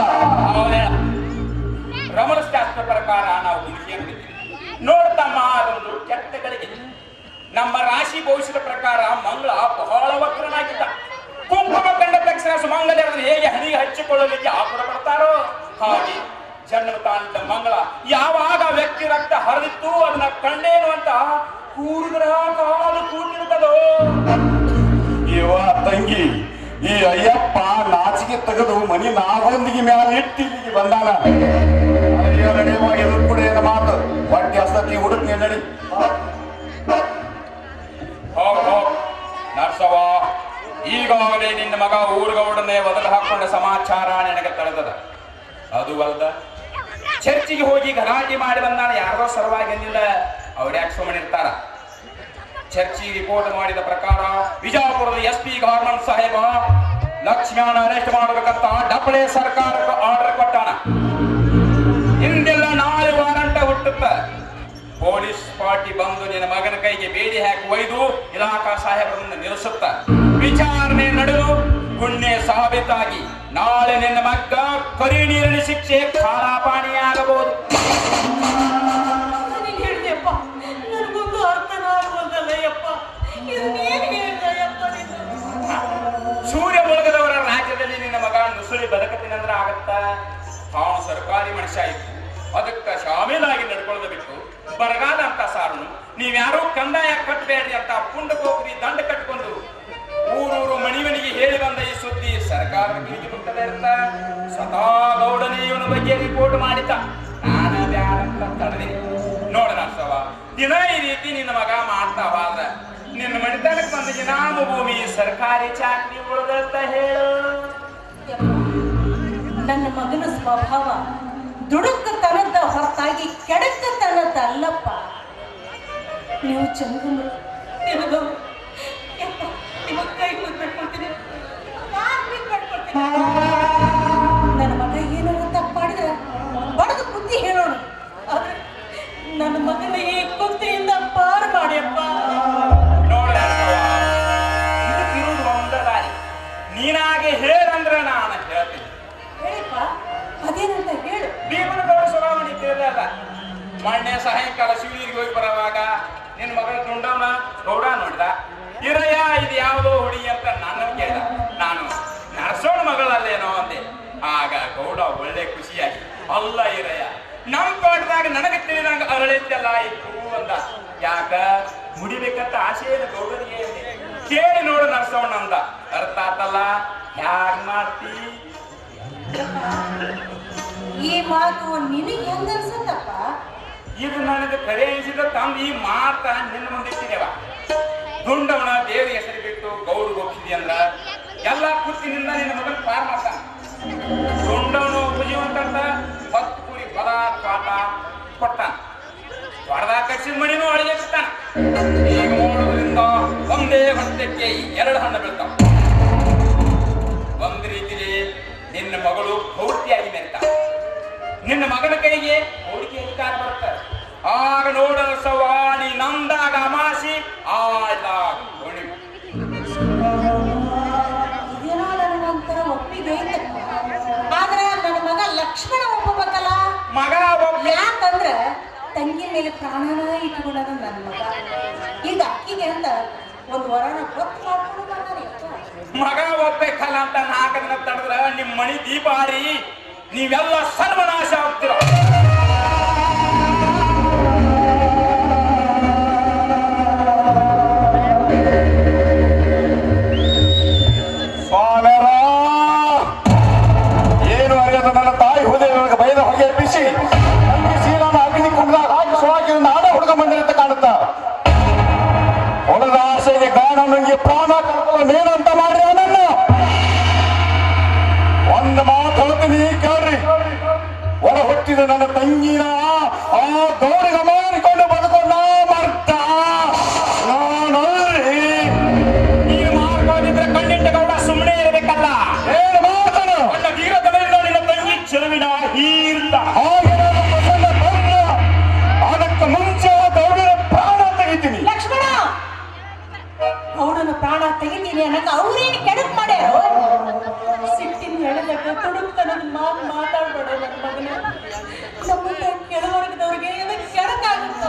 ರಮಣ ಶಾಸ್ತ್ರ ಪ್ರಕಾರ ನಾವು ಹುಡುಗಿಯನ್ನು ನೋಡ್ತಮ್ಮ, ಅದೊಂದು ಕೆಟ್ಟ ಗಳಿಗೆ. ನಮ್ಮ ರಾಶಿ ಭವಿಷ್ಯದ ಪ್ರಕಾರ ಮಂಗಳ ಬಹಳ ವಕ್ರನಾಗಿದ್ದ. ಕುಂಕುಮ ಕಂಡ ತಕ್ಷಣ ಸುಮಂಗಲಿಯರನ್ನು ಹೇಗೆ ಹಣಿಗೆ ಹಚ್ಚಿಕೊಳ್ಳಲಿಕ್ಕೆ ಆಕುರ ಪಡ್ತಾರೋ ಹಾಗೆ ಜನ್ಮ ತಾಂಡ ಮಂಗಳ ಯಾವಾಗ ವ್ಯಕ್ತಿ ರಕ್ತ ಹರಿದಿತ್ತು ಅದನ್ನ ಕಂಡೇನು ಅಂತ ಕೂಡಿದ್ರ ಕಾಲು ಕೂತಿರ್ತದೋ. ಇವ ತಂಗಿ, ಈ ಅಯ್ಯಪ್ಪ ನಾಚಿಗೆ ತೆಗೆದು ಮನಿ ನಾಗೊಂದಿಗೆ ಮ್ಯಾಲ ಇಟ್ಟು ಇಲ್ಲಿಗೆ ಬಂದಾನ. ಅಯ್ಯೋ ನಡೆಯುವಾಗ ಎದುರು ಕೂಡ ಏನು ಮಾತು ಹೊಟ್ಟೆ ಹಸ್ತತಿ ಹುಡುಕ್ ನೀ ನಡಿ. ನರ್ಸವ, ಈಗಾಗಲೇ ನಿನ್ನ ಮಗ ಊರುಗೌಡನೆ ಒದಲು ಹಾಕೊಂಡ ಸಮಾಚಾರ ನಿನಗೆ ತಳೆದದ. ಅದು ಅಲ್ದ, ಚರ್ಚಿಗೆ ಹೋಗಿ ಗಲಾಟೆ ಮಾಡಿ ಬಂದಾನ. ಯಾರೋ ಸಲುವಾಗಿ ಅಂದಿಲ್ಲ, ಅವ್ರ್ಯಾಕೆ ಸುಮ್ಮನಿರ್ತಾರ. ಚರ್ಚಿಗೆ ರಿಪೋರ್ಟ್ ಮಾಡಿದ ಪ್ರಕಾರ ವಿಜಯಪುರದ SP ಗವರ್ನಮೆಂಟ್ ಸಾಹೇಬ ಲಕ್ಷ್ಮಣ ಅರೆಸ್ಟ್ ಮಾಡಬೇಕಂತ ಡಬಳೆ ಸರ್ಕಾರಕ್ಕೆ ಆರ್ಡರ್ ಕೊಟ್ಟಾನ. ಇಂದೆಲ್ಲ ನಾಳೆ ವಾರಂಟ ಹುಟ್ಟುತ್ತ. ಪೊಲೀಸ್ ಪಾರ್ಟಿ ಬಂದು ನಿನ್ನ ಮಗನ ಕೈಗೆ ಬೇಡಿ ಹಾಕಿ ಒಯ್ದು ಇಲಾಖಾ ಸಾಹೇಬರನ್ನು ನಿಲ್ಲಿಸುತ್ತ ವಿಚಾರಣೆ ನಡೆದು ಪುಣ್ಯ ಸಾಬೀತಾಗಿ ನಾಳೆ ನಿನ್ನ ಮಗ್ಗ ಕರಿ ನೀರಿನ ಶಿಕ್ಷೆ ಖಾರಾಪಾಣಿಯಾಗಬಹುದು. ಹೇಳಿದೆಯಪ್ಪ, ನನಗೊಂದು ಅರ್ಥನ ಆಗುವುದಲ್ಲಯ್ಯಪ್ಪ. ಇದನ್ನೇನು ಹೇಳಿದೆಯಪ್ಪ ನೀನು? ಸೂರ್ಯ ಮುಳುಗದವರ ರಾಜ್ಯದಲ್ಲಿ ನಿನ್ನ ಮಗ ನುಸುಳಿ ಬದುಕತಿನಂದ್ರ ಆಗತ್ತ. ತಾನು ಸರ್ಕಾರಿ ಮನುಷ್ಯ ಇತ್ತು, ಅದಕ್ಕೆ ಶಾಮೀಲಾಗಿ ನಡ್ಕೊಳ್ಳೋದು ಬಿಟ್ಟು ಬರಗಾಲ ಅಂತ ಸಾರನು ನೀವ್ಯಾರೂ ಕಂದಾಯ ಕಟ್ಟಬೇಡ್ರಿ ಅಂತ ಪುಂಡಕ್ಕೆ ಹೋಗ್ರಿ ದಂಡ ಕಟ್ಕೊಂಡು ಊರೂರು ಮಣಿಮನಿಗೆ ಹೇಳಿ ಬಂದ ಈ ಸುದ್ದಿ ಸರ್ಕಾರದ ಕಿವಿಗೆ ಮುಟ್ಟದೇ ಇರ್ತ. ಸ್ವತಃ ಗೌಡನೇ ಇವನ ಬಗ್ಗೆ ರಿಪೋರ್ಟ್ ಮಾಡಿದ್ದ. ನಾನು ಬ್ಯಾಡ ಅಂತ ತಡೆದೆ. ನೋಡ ನರ್ಸವ, ದಿನ ಈ ರೀತಿ ನಿನ್ನ ಮಗ ಮಾಡ್ತಾವಾದ ನಿನ್ನ ಮಣಿತನಕ್ಕೆ ಬಂದ ಇನಾಮ ಭೂಮಿ ಸರ್ಕಾರಿ ಚಾಕರಿ ಉಳಿದಂತ ಹೇಳು. ನನ್ನ ಮಗನ ಸ್ವಭಾವ ದುಡುಕತನದ ಹೊರತಾಗಿ ಕೆಡಕತನದ ಅಲ್ಲಪ್ಪ. ನೀವು ಚಂದ್ರನು ನನ್ನ ಮಗ ಏನಾದ್ರು ತಪ್ಪು ಮಾಡಿದ್ರೆ ಬಡದು ಬುದ್ಧಿ ಹೇಳೋಣ. ಆದ್ರೆ ನನ್ನ ಮಗನ ಈ ಕುತ್ತಿಯಿಂದ ಪಾರು ಮಾಡಿಯಪ್ಪ. ಇದಕ್ಕಿರುವುದು ಒಂದ ದಾರಿ. ನೀನಾಗೆ ಹೇಳಂದ್ರೆ ನಾನು ಹೇಳ್ತೀನಿ. ಹೇಳಿಪ್ಪ, ಅದೇನಂತ ಹೇಳು. ಭೀಮನಗೌಡ ಸುರಾಮಣಿ ತಿಳಿದಲ್ಲ. ಮೊನ್ನೆ ಸಾಯಂಕಾಲ ಶಿವನಿಗೆ ಹೋಗಿ ಬರುವಾಗ ನಿನ್ನ ಮಗಳ ದುಂಡವನ ಗೌಡ ನೋಡಿದ. ಇರಯ್ಯ, ಇದು ಯಾವುದೋ ಹುಡುಗಿ ಅಂತ ನನ್ನ ಕೇಳಿದ. ನಾನು ನರ್ಸೋಣ ಮಗಳಲ್ಲೇನೋ ಅಂದೆ. ಆಗ ಗೌಡ ಒಳ್ಳೆ ಖುಷಿಯಾಗಿ, ಅಲ್ಲ ಇರಯ್ಯ, ನಮ್ ತೋಟದಾಗ ನನಗೆ ತಿಳಿದಂಗ ಅರಳಿದ್ದೆಲ್ಲ ಇತ್ತು ಅಂದ. ಯಾಕ ಮುಡಿಬೇಕಂತ ಆಸೆ ಇದೆ ಗೌಡನಿಗೆ. ಕೇಳಿ ನೋಡು ನರ್ಸೋಣ ಅಂದ. ಅರ್ಥ ಆತಲ್ಲ? ಹ್ಯಾಗ್ ಮಾಡ್ತಿ? ಈ ಮಾತು ನಿನಗೆ ಹೆಂಗ ಅನ್ಸತ್ತಪ್ಪ? ಇದು ನನಗೆ ಕರೆ ಅನಿಸಿದ ತಂದು ಈ ಮಾತ ನಿನ್ನ ಮುಂದಿಟ್ಟಿದ್ದೇವ. ದುಂಡವನ ದೇವರ ಹೆಸರು ಬಿಟ್ಟು ಗೌಡು ಒಪ್ಪಿಸಿ ಅಂದ್ರ ಎಲ್ಲ ಕುತ್ತಿನಿಂದ ನಿನ್ನ ಮಗನ ಪಾರ್ ಮಾಡ್ತಾನ. ದುಂಡವನು ಬುಜಿವಂತಂತ 10 ಕುರಿ ಪದ ಪಾಠ ಕೊಡ್ತಾನ. ಹೊಡೆದಾಗ ಕಚ್ಚಿದ ಮಣಿನೂ ಅಳಿಗೆ ಬಿಡ್ತಾನ. ಈಗ ನೋಡೋದ್ರಿಂದ ಒಂದೇ ಹೊಟ್ಟೆಕ್ಕೆ 2 ಹಣ್ಣು ಬೀಳ್ತಾವ. ಒಂದು ರೀತಿಯಲ್ಲಿ ನಿನ್ನ ಮಗಳು ಪೌರ್ತಿಯಾಗಿ ಮೆರೆತ. ನಿನ್ನ ಮಗನ ಕೈಗೆ ಹೂಡಿಕೆ ಅಧಿಕಾರ ಬರುತ್ತೆ. ಆಗ ನೋಡಲು ಸವಾಣಿ ನಂದಾಗ ಅಮಾಸಿ ಆದಾಗ ಹುಣ್ಣಿಮೆ. ಇದೇನೋ ನನಗೊಂಥರ ಒಪ್ಪಿಗೆ ಐತಪ್ಪ. ಆದ್ರೆ ನನ್ನ ಮಗ ಲಕ್ಷ್ಮಣ ಒಪ್ಪಬೇಕಲ್ಲ. ಮಗ ಯಾಕಂದ್ರ ತಂಗಿ ಮೇಲೆ ಪ್ರಾಣನ ಇಟ್ಕೊಳ್ಳೋದ ನನ್ನ ಮಗ. ಈಗ ಅಕ್ಕಿಗೆ ಅಂತ ಒಂದು ವರನ ಗೊತ್ತು ಮಾಡ್ಕೊಂಡು ಬಂದಾನೆ. ಮಗ ಒಪ್ಬೇಕಲ್ಲ ಅಂತ 4 ದಿನ ತಡೆದ್ರ ನಿಮ್ ಮಣಿ ದೀಪ ಹಾರಿ ನೀವೆಲ್ಲ ಸರ್ವನಾಶ ಆಗ್ತೀರ. ಸ್ವಾಮ್ಯರ, ಏನು ಅರಿಯದ ನನ್ನ ತಾಯಿ ಹುದೆ ಬೈದ ಹೊಗೆ ಬಿಸಿ ಶೀಲನ ಅಗ್ನಿ ಕುಂಡದಾಗ ಹಾಕಿ ನನಗೆ ಪ್ರಾಣ ಕಳ್ಕೊಳ್ಳೋನೇನಂತ ಮಾಡಿ ನನ್ನ ಒಂದು ಮಾತು ಹೇಳ್ತೀನಿ ಕೇಳ್ರಿ. ಹೊರ ಹುಟ್ಟಿದ ನನ್ನ ತಂಗಿನ ಆ ಗೌರಿಗೆ ಮಾಡಿಕೊಂಡು ಬದುಕೊಂಡ ಮರ್ತ ನಾನಲ್ರಿ. ನೀನು ಮಾಡ್ಕೊಂಡಿದ್ರೆ ಕಣ್ಣಿಟ್ಟ ಗೌಡ ಸುಮ್ಮನೆ ಇರಬೇಕಲ್ಲ. ಏನು ಮಾತನು ನನ್ನ ವೀರದಲ್ಲಿ ನಿನ್ನ ತಂಗಿ ಚೆಲುವಿನ ಹೀರ್ತ ಹಾಗೆ ನಾನು ಪ್ರಸನ್ನ ಬಂದ ಅದಕ್ಕೆ ಮುಂಚೆ ಗೌಡರ ಪ್ರಾಣ ತೆಗಿತೀನಿ. ಲಕ್ಷ್ಮಣ, ಗೌಡನ ಪ್ರಾಣ ತೆಗಿತೀನಿ ಅನ್ನಕ ಅವ್ರೇನು ಕೆಡಕ್ ಮಾಡ್ಯಾರೋ? ಸಿಟ್ಟಿನ ಹೇಳಿದಾಗ ತುಡುಕ್ತನದ ಮಾತು ಮಾತಾಡ್ಬೇಡ ನನ್ನ ಮಗನ. ನಮ್ಮಂತ ಕೆಳವರ್ಗದವ್ರಿಗೆ ಇದಕ್ಕೆ ಕೆಡಕಾಗುತ್ತ.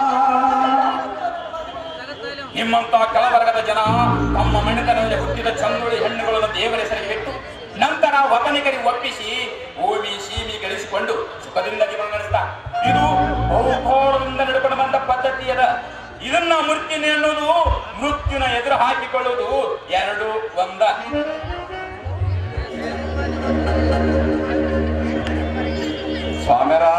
ನಿಮ್ಮಂತ ಕೆಳವರ್ಗದ ಜನ ತಮ್ಮ ಮನೆತನದಲ್ಲಿ ಹುಟ್ಟಿದ ಚಂದುಳಿ ಹೆಣ್ಣುಗಳನ್ನು ದೇವರ ಹೆಸರಿಗೆ ಬಿಟ್ಟು ನಂತರ ವತನಿಗರಿಗೆ ಒಪ್ಪಿಸಿ ಭೂಮಿ ಸೀಮಿ ಗಳಿಸಿಕೊಂಡು ಸುಖದಿಂದ ಜೀವನ ನಡೆಸ್ತಾರೆ. ಇದು ಬಹುಕಾಲದಿಂದ ನಡ್ಕೊಂಡು ಬಂದ ಪದ್ಧತಿ ಅದ. ಇದನ್ನ ಮೃತ್ಯುನಿ ಅನ್ನೋದು ಮೃತ್ಯುನ ಎದುರು ಹಾಕಿಕೊಳ್ಳುವುದು ಎರಡು ಒಂದ. ಸ್ವಾಮ್ಯರ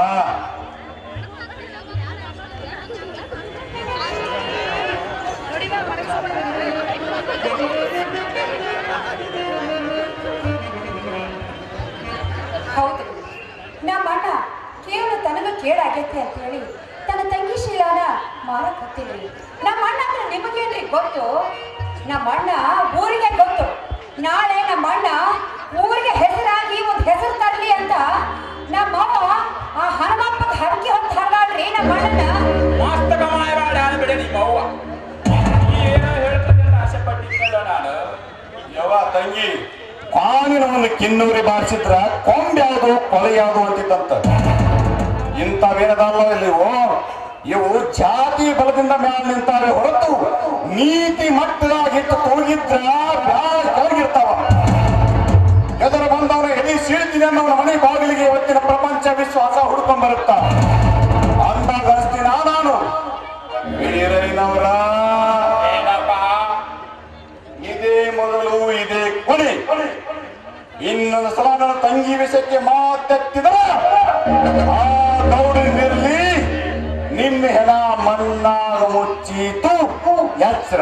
ಹೌದು, ನಮ್ಮ ಅಣ್ಣ ಕೇವಲ ತನಗ ಕೇಡಾಗೈತೆ ಅಂತ ಹೇಳಿ ತನ್ನ ತಂಗಿ ಶೀಲಾನ ಮಾರಕ್ ಹತ್ತಿಲ್ರಿ. ನಮ್ಮ ಅಣ್ಣ ಅಂದ್ರೆ ನಿಮಗೇನ್ರಿ ಗೊತ್ತು? ನಮ್ಮ ಅಣ್ಣ ಊರಿಗೆ ಗೊತ್ತು. ನಾಳೆ ನಮ್ಮ ಅಣ್ಣ ಊರಿಗೆ ಹೆಸರಾಗಿ ಒಂದು ಹೆಸರು ತರಲಿ ಅಂತ ನಮ್ಮವ್ವ ಆ ಹನುಮಪ್ಪಗೆ ಹರಕೆ ಹೊತ್ತು ಹರಗಾಡ್ರಿ ನಮ್ಮ ಅಣ್ಣನ. ಮಾಸ್ತಕ ಮಾಯವಾಡ ಬಿಡ ನಿಮ್ಮ ಅವ್ವ ಏನೋ ಹೇಳ್ತದೆ ಅಂತ ಆಸೆ ಪಟ್ಟಿದ್ದಲ್ಲ ನಾನು. ಯವ್ವ ತಂಗಿ, ಕಾನಿನ ಒಂದು ಕಿನ್ನೂರಿ ಬಾರಿಸಿದ್ರ ಕೊಂಬ್ ಯಾವುದು ಕೊಲೆ ಯಾವುದು ಅಂತಿದ್ದಂತ. ಇಂಥವೇನದಲ್ಲ ಇಲ್ಲಿವು, ಇವು ಜಾತಿ ಬಲದಿಂದ ಮ್ಯಾಲ ನಿಂತಾವೆ ಹೊರತು ನೀತಿ ಮಟ್ಟದಾಗಿಟ್ಟು ತೋಗಿದ್ರ ಬ್ಯಾಳ ಕೆಳಗಿರ್ತಾವ. ಎದುರು ಬಂದವನ ಎದಿ ಸೀಳ್ತೀನಿ ಅನ್ನೋನ ಮನೆ ಬಾಗಿಲಿಗೆ ಇವತ್ತಿನ ಪ್ರಪಂಚ ವಿಶ್ವಾಸ ಹುಡ್ಕೊಂಡ್ ಬರುತ್ತ. ಅಂದಾಗ ಅಸ್ತಿನ ನಾನು ವೀರಯ್ಯನವರ ಏನಪ್ಪ ಇದೇ ಮೊದಲು ಇದೇ ಕೊನೆ. ಇನ್ನೊಂದು ಸಲ ನನ್ನ ತಂಗಿ ವಿಷಯಕ್ಕೆ ಮಾತೆತ್ತಿದ್ರೆ ಆ ಗೌಡನಿರ್ಲಿ ನಿನ್ನ ಹೆಣ ಮಣ್ಣಾಗ ಮುಚ್ಚೀತು ಎಚ್ಚರ.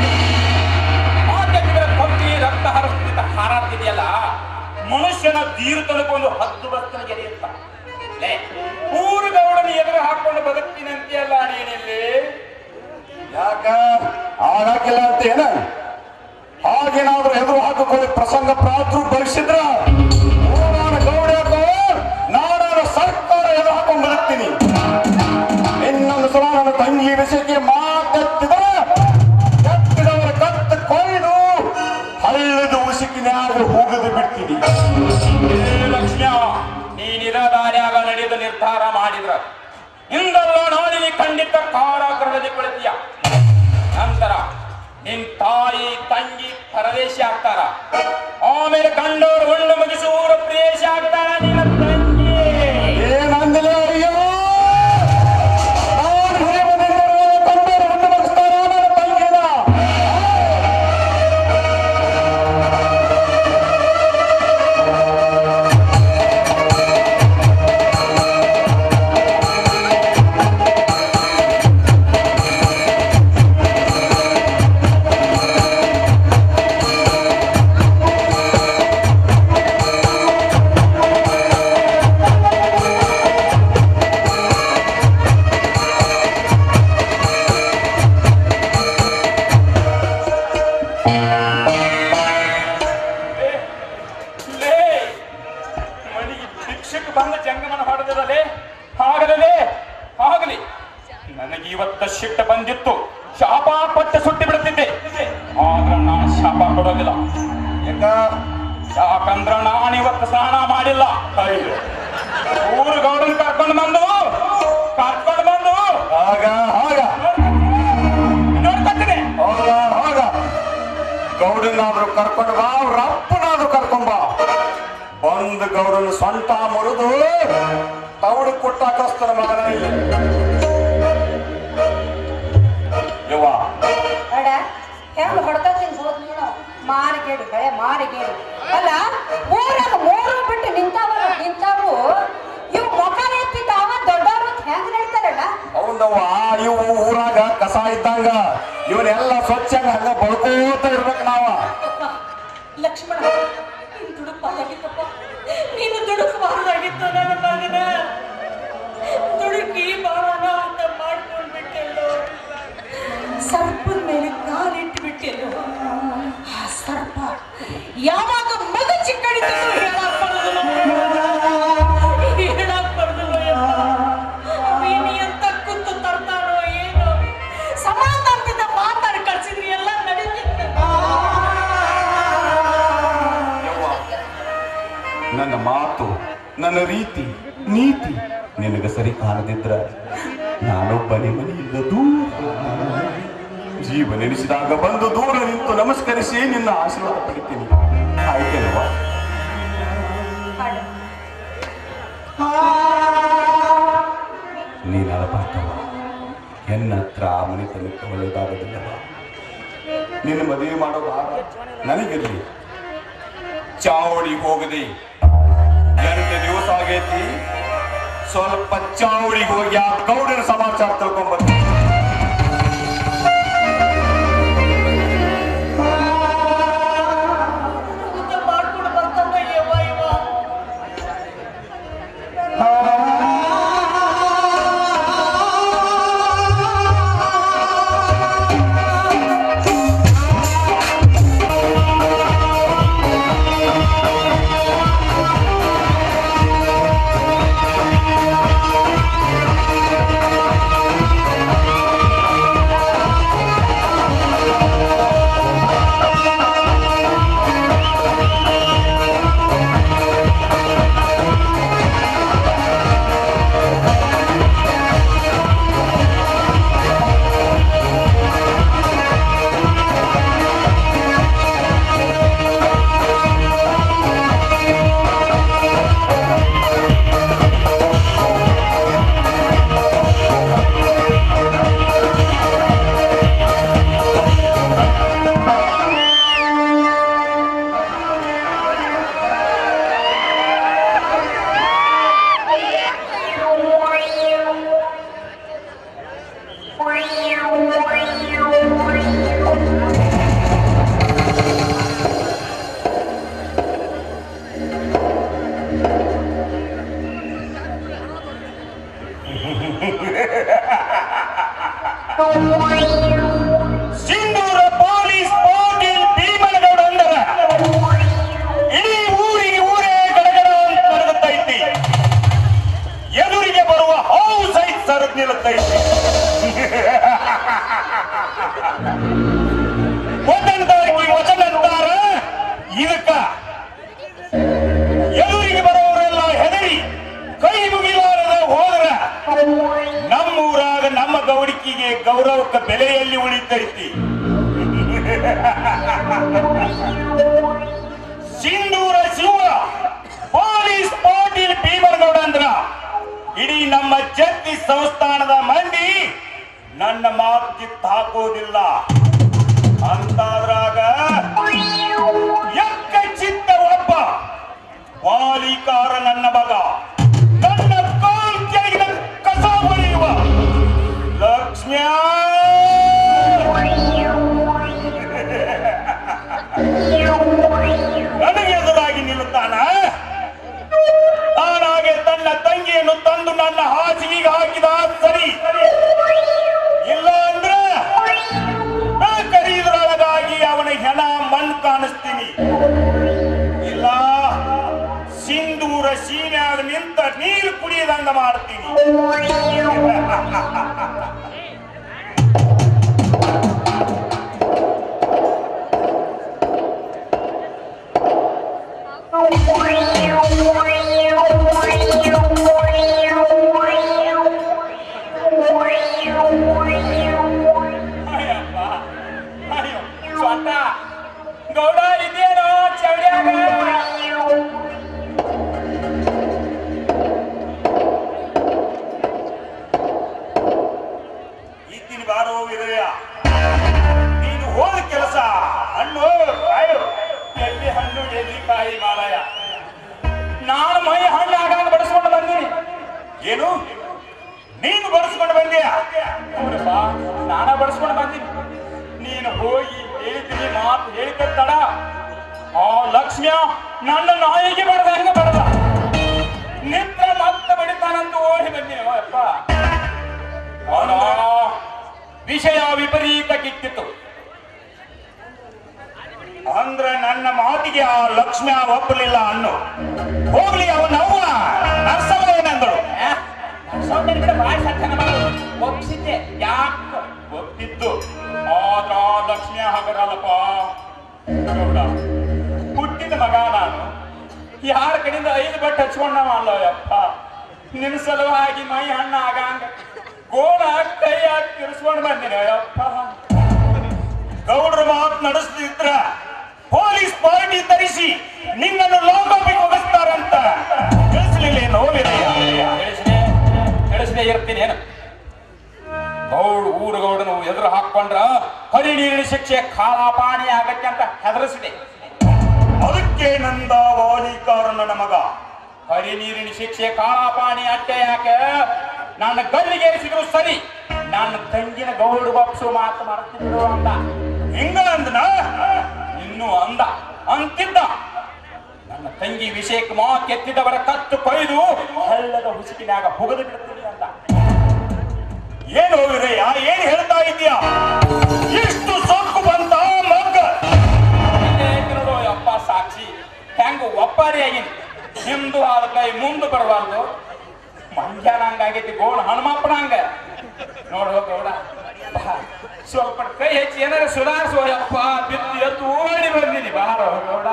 ಕಪ್ಪಿ ರಕ್ತ ಹರಿಸ್ತಿದ್ದ ಹಾರಾಡ್ತಿದೆಯಲ್ಲ, ಮನುಷ್ಯನ ಧೀರು ತಲುಪೊಂದು ಹದ್ದು ಬಸ್ತನ ಗೆರೆಯುತ್ತ ಊರು ಗೌಡನ ಎದುರು ಹಾಕೊಂಡು ಬದುಕ್ತೀನಿ ಅಂತೆಯಲ್ಲ ನೀನಿಲ್ಲಿ. ಯಾಕ ಆಗಕ್ಕಿಲ್ಲ ಅಂತ ಏನ? ಹಾಗೇನಾದ್ರೂ ಎದುರು ಹಾಕಿಕೊಳ್ಳಿ ಪ್ರಸಂಗ ಪ್ರಾತೃ ಬಳಸಿದ್ರ ಗೌಡ ನಾನಾದ ಸರ್ಕಾರ ಎದುರು ಹಾಕೊಂಡು ಬದುಕ್ತೀನಿ. ಇನ್ನೊಂದು ಸಲ ನನ್ನ ತಂಗಿ ವಿಷಯಕ್ಕೆ ಮಾತೆತ್ತಿದ್ರೆ ಎತ್ತಿದವರ ಕತ್ತು ಕೊಯ್ದು ಹಳ್ಳದ ಉಸುಕಿನಾಗ ಹೋಗದು ಬಿಡ್ತೀನಿ. ಲಕ್ಷ್ಮ್ಯ, ನೀನಿರ ದಾರ್ಯಾಗ ನಡೆದ ನಿರ್ಧಾರ ಮಾಡಿದ್ರ ಇಂದಲ್ಲ ನಾಳಿನಿ ಖಂಡಿತ ಕಾರಾಗೃಹದಲ್ಲಿ ಕುಳಿತೀಯ. ನಂತರ ನಿನ್ ತಾಯಿ ತಂಗಿ ಪರದೇಶಿ ಆಗ್ತಾರ, ಆಮೇಲೆ ಕಂಡವರು ಉಂಡು ಮುಗಿಸಿ ಊರ ಪ್ರೇಷಿ ಆಗ್ತಾರ ನಿನ್ನ ತಂಗಿ. ಏನಂದಿಲ್ಲ ಅಯ್ಯೋ, ನಾನು ಹಿರಿಯಮನೆಯವರು ಕಂಡವರು ಉಂಡು ಮುಗಿಸ್ತಾರ ನನ್ನ ತಂಗಿನ. ಮನೆಗೆ ಭಿಕ್ಷಕ್ಕೆ ಬಂದ ಜಂಗಮನ ಹೊಡೆದಿರಲೇ ಆಗಲೇ ಆಗಲಿ. ನನಗೆ ಇವತ್ತ ಶಿಟ್ಟ ಬಂದಿತ್ತು, ಶಾಪ ಪಟ್ಟು ಸುಟ್ಟಿ ಬಿಡುತ್ತಿದ್ದೆ. ಆದ್ರೆ ನಾನು ಶಾಪ ಕೊಡೋದಿಲ್ಲ. ಯಾಕಂದ್ರ ನಾನು ಇವತ್ತು ಸ್ನಾನ ಮಾಡಿಲ್ಲ. ಊರು ಗೌಡನ್ ಕರ್ಕೊಂಡು ಬಂದು ಆಗ ಆಗ ನೋಡ್ಕೊತೀನಿ. ಆಗ ಆಗ ಗೌಡನಾದ್ರೂ ಕರ್ಕೊಂಡು ಬಾ, ಅವ್ರ ಅಪ್ಪನಾದ್ರೂ ಕರ್ಕೊಂಡ್ ಬಾ. ಬಂದು ಗೌಡನ ಸ್ವಂತ ಮುರಿದು ತೌಡು ಕೊಟ್ಟ ಕಸ್ತನ ಮಗನ ಇಲ್ಲಿ. ಯವ್ವ ಅಡ ಹೆಂಗ್ ಹೊಡ್ತೀನಿ ಹೋದ್ ನೋಡು, ಮಾರಿಗೇಡಿ ಗಳೆ ಮಾರಿಗೇಡಿ. ಅಲ್ಲ ಊರಾಗ ಮೂರು ಬಿಟ್ಟು ನಿಂತಾವು ಇವು ಮುಖ ಎತ್ತಿದ್ದಾವ ದೊಡ್ಡವರು ಹೆಂಗ್ ನಡೀತಾರಲ್ಲ. ಹೌದವ್ವ, ಇವು ಊರಾಗ ಕಸ ಇದ್ದಂಗ ಇವನ್ನೆಲ್ಲ ಸ್ವಚ್ಛಂಗ ಹಂಗ ಬಳ್ಕೋತ ಇರ್ಬೇಕು ನಾವ. ಲಕ್ಷ್ಮಣ, ನೀನು ದುಡುಕಬಾರ್ದಾಗಿತ್ತಪ್ಪ. ನೀನು ದುಡುಕಬಾರ್ದಾಗಿತ್ತು ನನ್ನ ಮಗನ. ದುಡುಕಿ ಬಾಳೋಣ ಅಂತ ಮಾಡ್ಕೊಂಡ್ಬಿಟ್ಟೆಲ್ಲೋ. ಸರ್ಪದ ಮೇಲೆ ಕಾಲಿಟ್ಟು ಬಿಟ್ಟೆಲ್ಲೋ. ಆ ಸರ್ಪ ಯಾವಾಗ ಮಗ ಚಿಕ್ಕಡಿದ್ದು ಹೇಳಕ್ ಬರೋದಿಲ್ಲ, ಹೇಳಕ್ ಬರೋದಿಲ್ಲ. ಅವೇನು ಎಂತ ಕುತ್ತು ತರ್ತಾನೋ ಏನೋ. ಸಮಾಧಾನದಿಂದ ಮಾತಾಡಿ ಕಳ್ಸಿದ್ರಿ ಎಲ್ಲ ನಡೀತಿತ್ತು. ನನ್ನ ಮಾತು, ನನ್ನ ರೀತಿ ನೀತಿ ನಿನಗೆ ಸರಿ ಕಾಣದಿದ್ರ ನಾನೊಬ್ಬನೇ ಮನೆಯಿಂದ ದೂರ ಜೀವ ನೆನೆಸಿದಾಗ ಬಂದು ದೂರ ನಿಂತು ನಮಸ್ಕರಿಸಿ ನಿನ್ನ ಆಶೀರ್ವಾದ ಪಡಿತೀನಿ. ಆಯ್ತೇನವಾ? ನೀನು ಅಳಬಾರ್ದವ. ಎನ್ನ ಹತ್ರ ಆ ಮನೆತನಕ್ಕೆ ಒಳ್ಳೆಯದಾಗೋದಿಲ್ಲವ. ನಿನ್ನ ಮದುವೆ ಮಾಡೋ ಭಾರ ನನಗಿರಲಿ. ಚಾವಡಿಗೆ ಹೋಗದೆ 2 ದಿವಸ ಆಗೈತಿ. ಸ್ವಲ್ಪ ಚಾವಡಿಗೆ ಹೋಗಿ ಆ ಗೌಡನ ಸಮಾಚಾರ ತಿಳ್ಕೊಂಡ್ಬರ್ತೀನಿ. ಮಾಡ್ಕೊಂಡು ಬರ್ತಾನ ಯವ್ವ ಇವ. ಸಿಂಧೂರ ಪೊಲೀಸ್ ಪಾಟೀಲ್ ಭೀಮನಗೌಡ ಅಂದರ ಇಡೀ ಊರಿಗೆ ಊರೇ ಗಡಗಡ ಅಂತ ನಡಗುತ್ತೈತಿ. ಎದುರಿಗೆ ಬರುವ ಹೌಸ್ ಐತ್ ಸರದ್ ನಿಲ್ಲುತ್ತೈತಿ. ವಚನಂತಾರ ಇದಕ್ಕ ಎದುರಿಗೆ ಬರೋರೆಲ್ಲ ಹೆದರಿ ಕೈ ಮುಗಿಲಾರದ ಹೋದ್ರ ನಮ್ಮೂರಾಗ ನಮ್ಮ ಗೌಡಿಕಿಗೆ ಗೌರವಕ್ಕೆ ಬೆಲೆಯಲ್ಲಿ ಉಳಿತೈತಿ. ಸಿಂಧೂರ ಶಿವ ಪೊಲೀಸ್ ಪಾಟೀಲ್ ಭೀಮನಗೌಡ ಅಂದ್ರ ಇಡೀ ನಮ್ಮ ಜತ್ತಿ ಸಂಸ್ಥಾನದ ಮಂದಿ ನನ್ನ ಮಾತು ಕಿತ್ತು ಹಾಕೋದಿಲ್ಲ ಅಂತಾದ್ರಾಗ ಎಕ್ಕ ಚಿತ್ತ ಒಬ್ಬ ವಾಲಿಕಾರ ನನ್ನ ಮಗ, ನನ್ನ ಕಾಲ್ ಕೆಳಗಿನ ಕಸ ಬಳಿಯುವ ಲಕ್ಷ್ಮ್ಯ ನನಗೆ ಎದುರಾಗಿ ನಿಲ್ಲುತ್ತಾನ. ತಾನಾಗೆ ತನ್ನ ತಂಗಿಯನ್ನು ತಂದು ನನ್ನ ಹಾಸಿಗೆಗೆ ಹಾಕಿದ ಸರಿ, ಇಲ್ಲ ಅಂದ್ರೆ ಕರೀದ್ರೊಳಗಾಗಿ ಅವನ ಹೆಣ ಮಣ್ಣು ಕಾಣಿಸ್ತೀನಿ, ಇಲ್ಲ ಸಿಂಧೂರ ಸೀನ್ಯಾಗ ನಿಂತ ನೀರು ಕುಡಿಯದಂಗ ಮಾಡ್ತೀನಿ. ಗೌಡ ಇದೇನೋ ಚೌಡ್ಯಾಗ ಇದ್ದೀನಿ ಬಾರೋ ವಿದಯ. ನೀನು ಹೋದ ಕೆಲಸ ಹಣ್ಣು ಕಾಯು, ಎಲ್ಲಿ ಹಣ್ಣು ಎಲ್ಲಿ ಕಾಯಿ ಮಾರಾಯ. ನಾನು ಮೈ ಹಣ್ಣು ಆಗಾಗ ಬಡಿಸ್ಕೊಂಡು ಬಂದೀನಿ. ಏನು ನೀನು ಬಡಿಸ್ಕೊಂಡು ಬಂದೀಯ? ನೋಡಪ್ಪ, ನಾನ ಬಡಿಸ್ಕೊಂಡು ಬಂದೀನಿ. ನೀನು ಹೋಗಿ ಹೇಳಿದ್ದೀನಿ ಮಾತು ಹೇಳಿಕತ್ತಡ ಆ ಲಕ್ಷ್ಮಿಯ ನನ್ನ ನಾಯಿಗೆ ಬಡದ ಹೆಂಗ ಬಡದ ನಿತ್ರ ಮತ್ತೆ ಬಡಿತಾನಂತ ಓಡಿ ಬಂದಿನಿ ಅಪ್ಪ. ವಿಷಯ ವಿಪರೀತ ಕಿಕ್ಕಿತ್ತು. ಅಂದ್ರೆ ನನ್ನ ಮಾತಿಗೆ ಆ ಲಕ್ಷ್ಮಿ ಒಪ್ಪಲಿಲ್ಲ ಅನ್ನು. ಹೋಗ್ಲಿ ಅವನವ್ವ ನರ್ಸಮ್ಮ ಏನಂದಳು? ಒಪ್ಪಿಸಿದ್ದೆ ಯಾಕೆ ಒಪ್ಪಿದ್ದು ಆದ್ರ ಲಕ್ಷ್ಮಿಯ ಹಗರಲ್ಲಪ್ಪ ಗೌಡ. ಹುಟ್ಟಿದ ಮಗ ನಾನು ಯಾರ ಕಡೆಯಿಂದ 5 ಬಟ್ಟೆ ಹಚ್ಕೊಂಡವ ಅಲ್ಲ ಯಪ್ಪ. ನಿನ್ನ ಸಲುವಾಗಿ ಮೈ ಹಣ್ಣ ಆಗಂಗ ಗೋಣ ಕೈ ಹಾಕಿ ತಿರ್ಸ್ಕೊಂಡ್ ಬಂದಿನ ಯಪ್ಪ. ಗೌಡ್ರ ಮಾತು ನಡೆಸ್ತಿದ್ರ ಪೊಲೀಸ್ ಪಾರ್ಟಿ ತರಿಸಿ ನಿನ್ನನ್ನು ಲೋಕಾಪಿಗೆ ಹೋಗಿಸ್ತಾರಂತ ತಿಳಿಸ್ಲಿಲ್ಲೇನೋ? ತಿಳಿಸದೆ ಇರ್ತೀನಿ ಏನು ಊರು ಗೌಡನು ಎದುರು ಹಾಕೊಂಡ್ರ ಹರಿ ನೀರಿನ ಶಿಕ್ಷೆ ಕಾಲಾಪಾಣಿ ಆಗತ್ತೆ ಅಂತ ಹೆದರಿಸಿದೆ. ಅದಕ್ಕೆ ನಂದ ವಾಲಿಕಾರ ನನ್ನ ಮಗ ಹರಿ ನೀರಿನ ಶಿಕ್ಷೆ ಕಾಲಾಪಾಣಿ ಅಟ್ಟೆ ಯಾಕೆ ನನ್ನ ಗಲ್ಲಿಗೇರಿಸಿದ್ರು ಸರಿ, ನನ್ನ ತಂಗಿನ ಗೌಡು ಬಪ್ಸು ಮಾತು ಮಾಡ್ತಿದ್ರು ಅಂದ. ಹಿಂಗ ಅಂದನ ಇನ್ನೂ ಅಂತಿದ್ದ. ನನ್ನ ತಂಗಿ ವಿಷಯಕ್ಕೆ ಕೆತ್ತಿದವರ ಕತ್ತು ಕೊಯ್ದು ಹಳ್ಳದ ಹುಸುಕಿನಾಗ ಹುಗದು ಬಿಡ್ತೀನಿ ಅಂತ. ಏನು ವೀರಯ್ಯ, ಏನ್ ಹೇಳ್ತಾ ಇದೀಯ? ಎಷ್ಟು ಸೊಕ್ಕು ಬಂತ ಮಗ? ನೋಡು ಅಪ್ಪ ಸಾಕ್ಷಿ ಹೆಂಗ ಒಪ್ಪಾರಿ ಆಗಿನಿ. ನಿಮ್ದು ಆದ ಕೈ ಮುಂದೆ ಬರಬಾರ್ದು. ಮಂಜಾನ ಹಂಗಾಗೈತಿ ಗೋಳ ಹನುಮಪ್ಪನಂಗ. ನೋಡು ಗೌಡ ಸ್ವಲ್ಪ ಕೈ ಹೆಚ್ಚಿ ಏನಾರ ಸುಧಾರಿಸುವ ಯಪ್ಪ. ಬಿತ್ತು ಎತ್ತು ಓಡಿ ಬಂದಿನಿ ಬಾರ ಗೌಡ.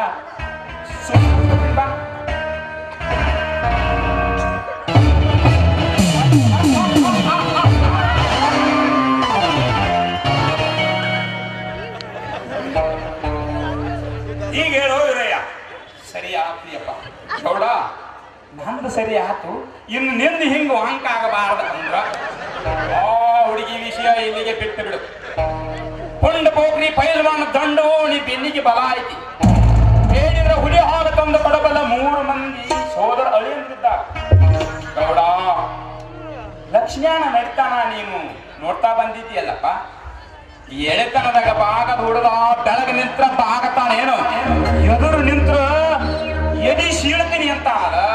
ಈಗ ಹೇಳೋ ವೀರಯ್ಯ. ಸರಿ ಆತ್ರಿಯಪ್ಪ ಗೌಡ, ನಂದು ಸರಿ ಆತು. ಇನ್ನು ನಿಂದು ಹಿಂಗು ಅಂಕ ಆಗಬಾರ್ದ ಅಂದ್ರ ಆ ಹುಡುಗಿ ವಿಷಯ ಇಲ್ಲಿಗೆ ಬಿಟ್ಟು ಬಿಡು. ಪುಂಡ ಪೋಖ್ರಿ ಪೈಲ್ವಾನ ದಂಡು ನೀ ಬೆನ್ನಿಗೆ ಬಲ ಐತಿ. ಹೇಳಿದ್ರೆ ಹುಲಿ ಹಾಲು ತಂದು ಬಡಬಲ್ಲ 3 ಮಂದಿ ಸೋದರ ಅಳಿಯಂದಿದ್ದ ಗೌಡ. ಲಕ್ಷ್ಮ್ಯಾನ ನಡಿತಾನ ನೀನು ನೋಡ್ತಾ ಬಂದಿದ್ದೀಯಲ್ಲಪ್ಪ. ಎಳೆತನದಾಗ ಬಾಗದ ಹುಡುಗ ಬೆಳಗ ನಿಂತ್ರ ಬಾಗತಾನೇನು, ಎದುರು ನಿಂತ್ರ ಎದಿ ಸೀಳ್ತೀನಿ ಅಂತ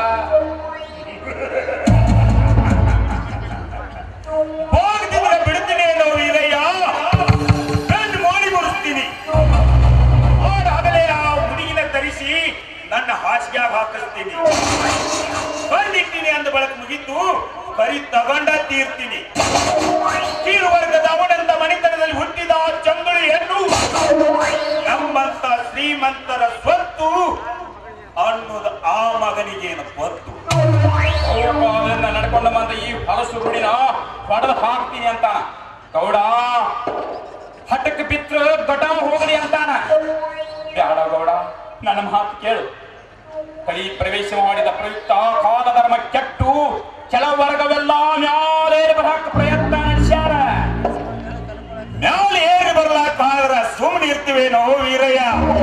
ಹೋಗ್ತಿದ್ರೆ ಬಿಡ್ತೀನಿ ಅನ್ನೋ ವೀರಯ್ಯ. ಬೆನ್ನು ಮಾಡಿ ಬರುತ್ತೀನಿ. ಆಗಲೇ ಆ ಹುಡುಗಿನ ತರಿಸಿ ನನ್ನ ಹಾಸಿಗೆ ಹಾಕಿಸ್ತೀನಿ. ಬಂದಿಟ್ಟಿನಿ ಅಂದ ಬಳಕ ಮುಗಿದ್ದು ಬರೀ ತಗೊಂಡ ತೀರ್ತೀನಿ. ಕೀಳು ವರ್ಗದ ಅವನಂತ ಮನೆತನದಲ್ಲಿ ಹುಟ್ಟಿದ ಚಂದುಳಿ ಹೆಣ್ಣು ನಮ್ಮಂತ ಶ್ರೀಮಂತರ ಸ್ವತ್ತು ಅನ್ನೋದು ಆ ಮಗನಿಗೇನು ಗೊತ್ತು? ನಡ್ಕೊಂಡ ಬಂದ ಈ ಹೊಲಸು ರೂಢಿನ ಹೊಡೆದು ಹಾಕ್ತೀನಿ ಅಂತಾನ ಗೌಡ. ಹಠಕ್ಕೆ ಬಿತ್ರ ಗಟ ಹೋಗಲಿ ಅಂತಾನ. ಬ್ಯಾಡ ಗೌಡ, ನನ್ನ ಮಾತು ಕೇಳು. ಕೈ ಪ್ರವೇಶ ಮಾಡಿದ ಪ್ರಯುಕ್ತ ಕಾಲ ಧರ್ಮ ಕೆಟ್ಟು ಕೆಲ ವರ್ಗವೆಲ್ಲ ಮ್ಯಾಲೇರಿ ಬರಕ ಪ್ರಯತ್ನ ನಡೆಸ್ಯಾರ. ಮ್ಯಾಲೆ ಏರಿ ಬರ್ಲಾಕಾದ್ರ ಸುಮ್ಮನೆ ಇರ್ತೀವೇನೋ ವೀರಯ್ಯ?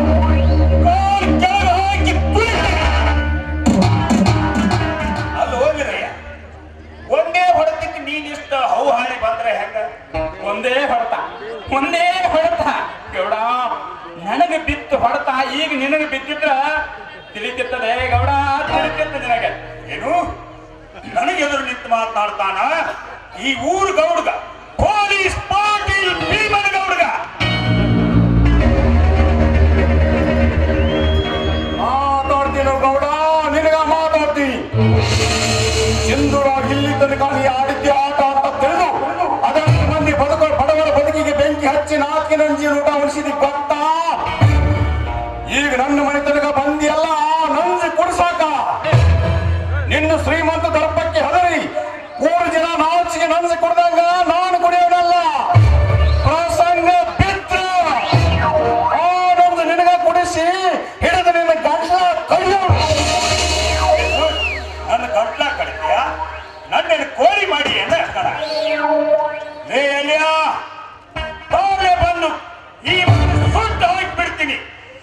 ಅಲ್ಲೋ ವೀರಯ್ಯ, ಒಂದೇ ಹೊಡೆತಕ್ಕೆ ನೀನಿಷ್ಟ ಹೌಹಾರಿ ಬಂದ್ರೆ ಹೆಂಗ? ಒಂದೇ ಹೊಡೆತ ಗೌಡ. ನನಗೆ ಬಿತ್ತು ಹೊಡೆತ ಈಗ ನಿನಗೆ ಬಿದ್ದಿದ್ರ ತಿಳಿತಿರ್ತದೆ ಗೌಡ, ತಿಳಿತಿರ್ತದೆ ನಿನಗೆ. ಏನು ನನಗೆ ಎದುರು ನಿಂತು ಮಾತನಾಡ್ತಾನ ಈ ಊರು ಗೌಡ್ಗ, ಪೊಲೀಸ್ ಪಾಟೀಲ್ ಭೀಮನ ಗೌಡ್ಗ? ಮಾತಾಡ್ತೀನೋ ಗೌಡ, ನಿನಗ ಮಾತಾಡ್ತೀನಿ. ಸಿಂಧೂರಾಗಿ ಇಲ್ಲಿ ತನಕ ನೀ ಆಡಿದ್ದೆ ಆಟ ಅಂತ ತಿಳಿದು ಅದಷ್ಟು ಮಂದಿ ಬಡವರ ಬದುಕಿಗೆ ಬೆಂಕಿ ಹಚ್ಚಿ ನಾಲ್ಕಿನ ನಂಜಿ ಊಟ ಉಳಿಸಿದಿ ಗೊತ್ತಾ? ಈಗ ನನ್ನ ಮನೆ ತನಕ ಬಂದಿಯಲ್ಲ ನಂಜಿ ಕುಡಿಸಾಕ. ನಿನ್ನ ಶ್ರೀಮಂತ ದರ್ಪಕ್ಕೆ ಹದರಿ 3 ಜನ ನಾಚಿಗೆ ನಂಜಿ ಕುಡ್ದಂಗ ನಾನು ಕುಡಿಯೋನಲ್ಲ. ಪ್ರಸಂಗ ಬಿತ್ರ ಆ ನಂಜು ನಿನಗ ಕುಡಿಸಿ ಹಿಡಿದು ನಿನ್ನ ಗಂಟ್ಲ ಕಡಿಯೋ. ನನ್ನ ಗಂಟ್ಲ ಕಡಿತೀಯ? ನನ್ನೇನು ಕೋರಿ ಮಾಡಿ ಬಂದು ಈ ಸುಟ್ಟು ಹಾಕಿಬಿಡ್ತೀನಿ.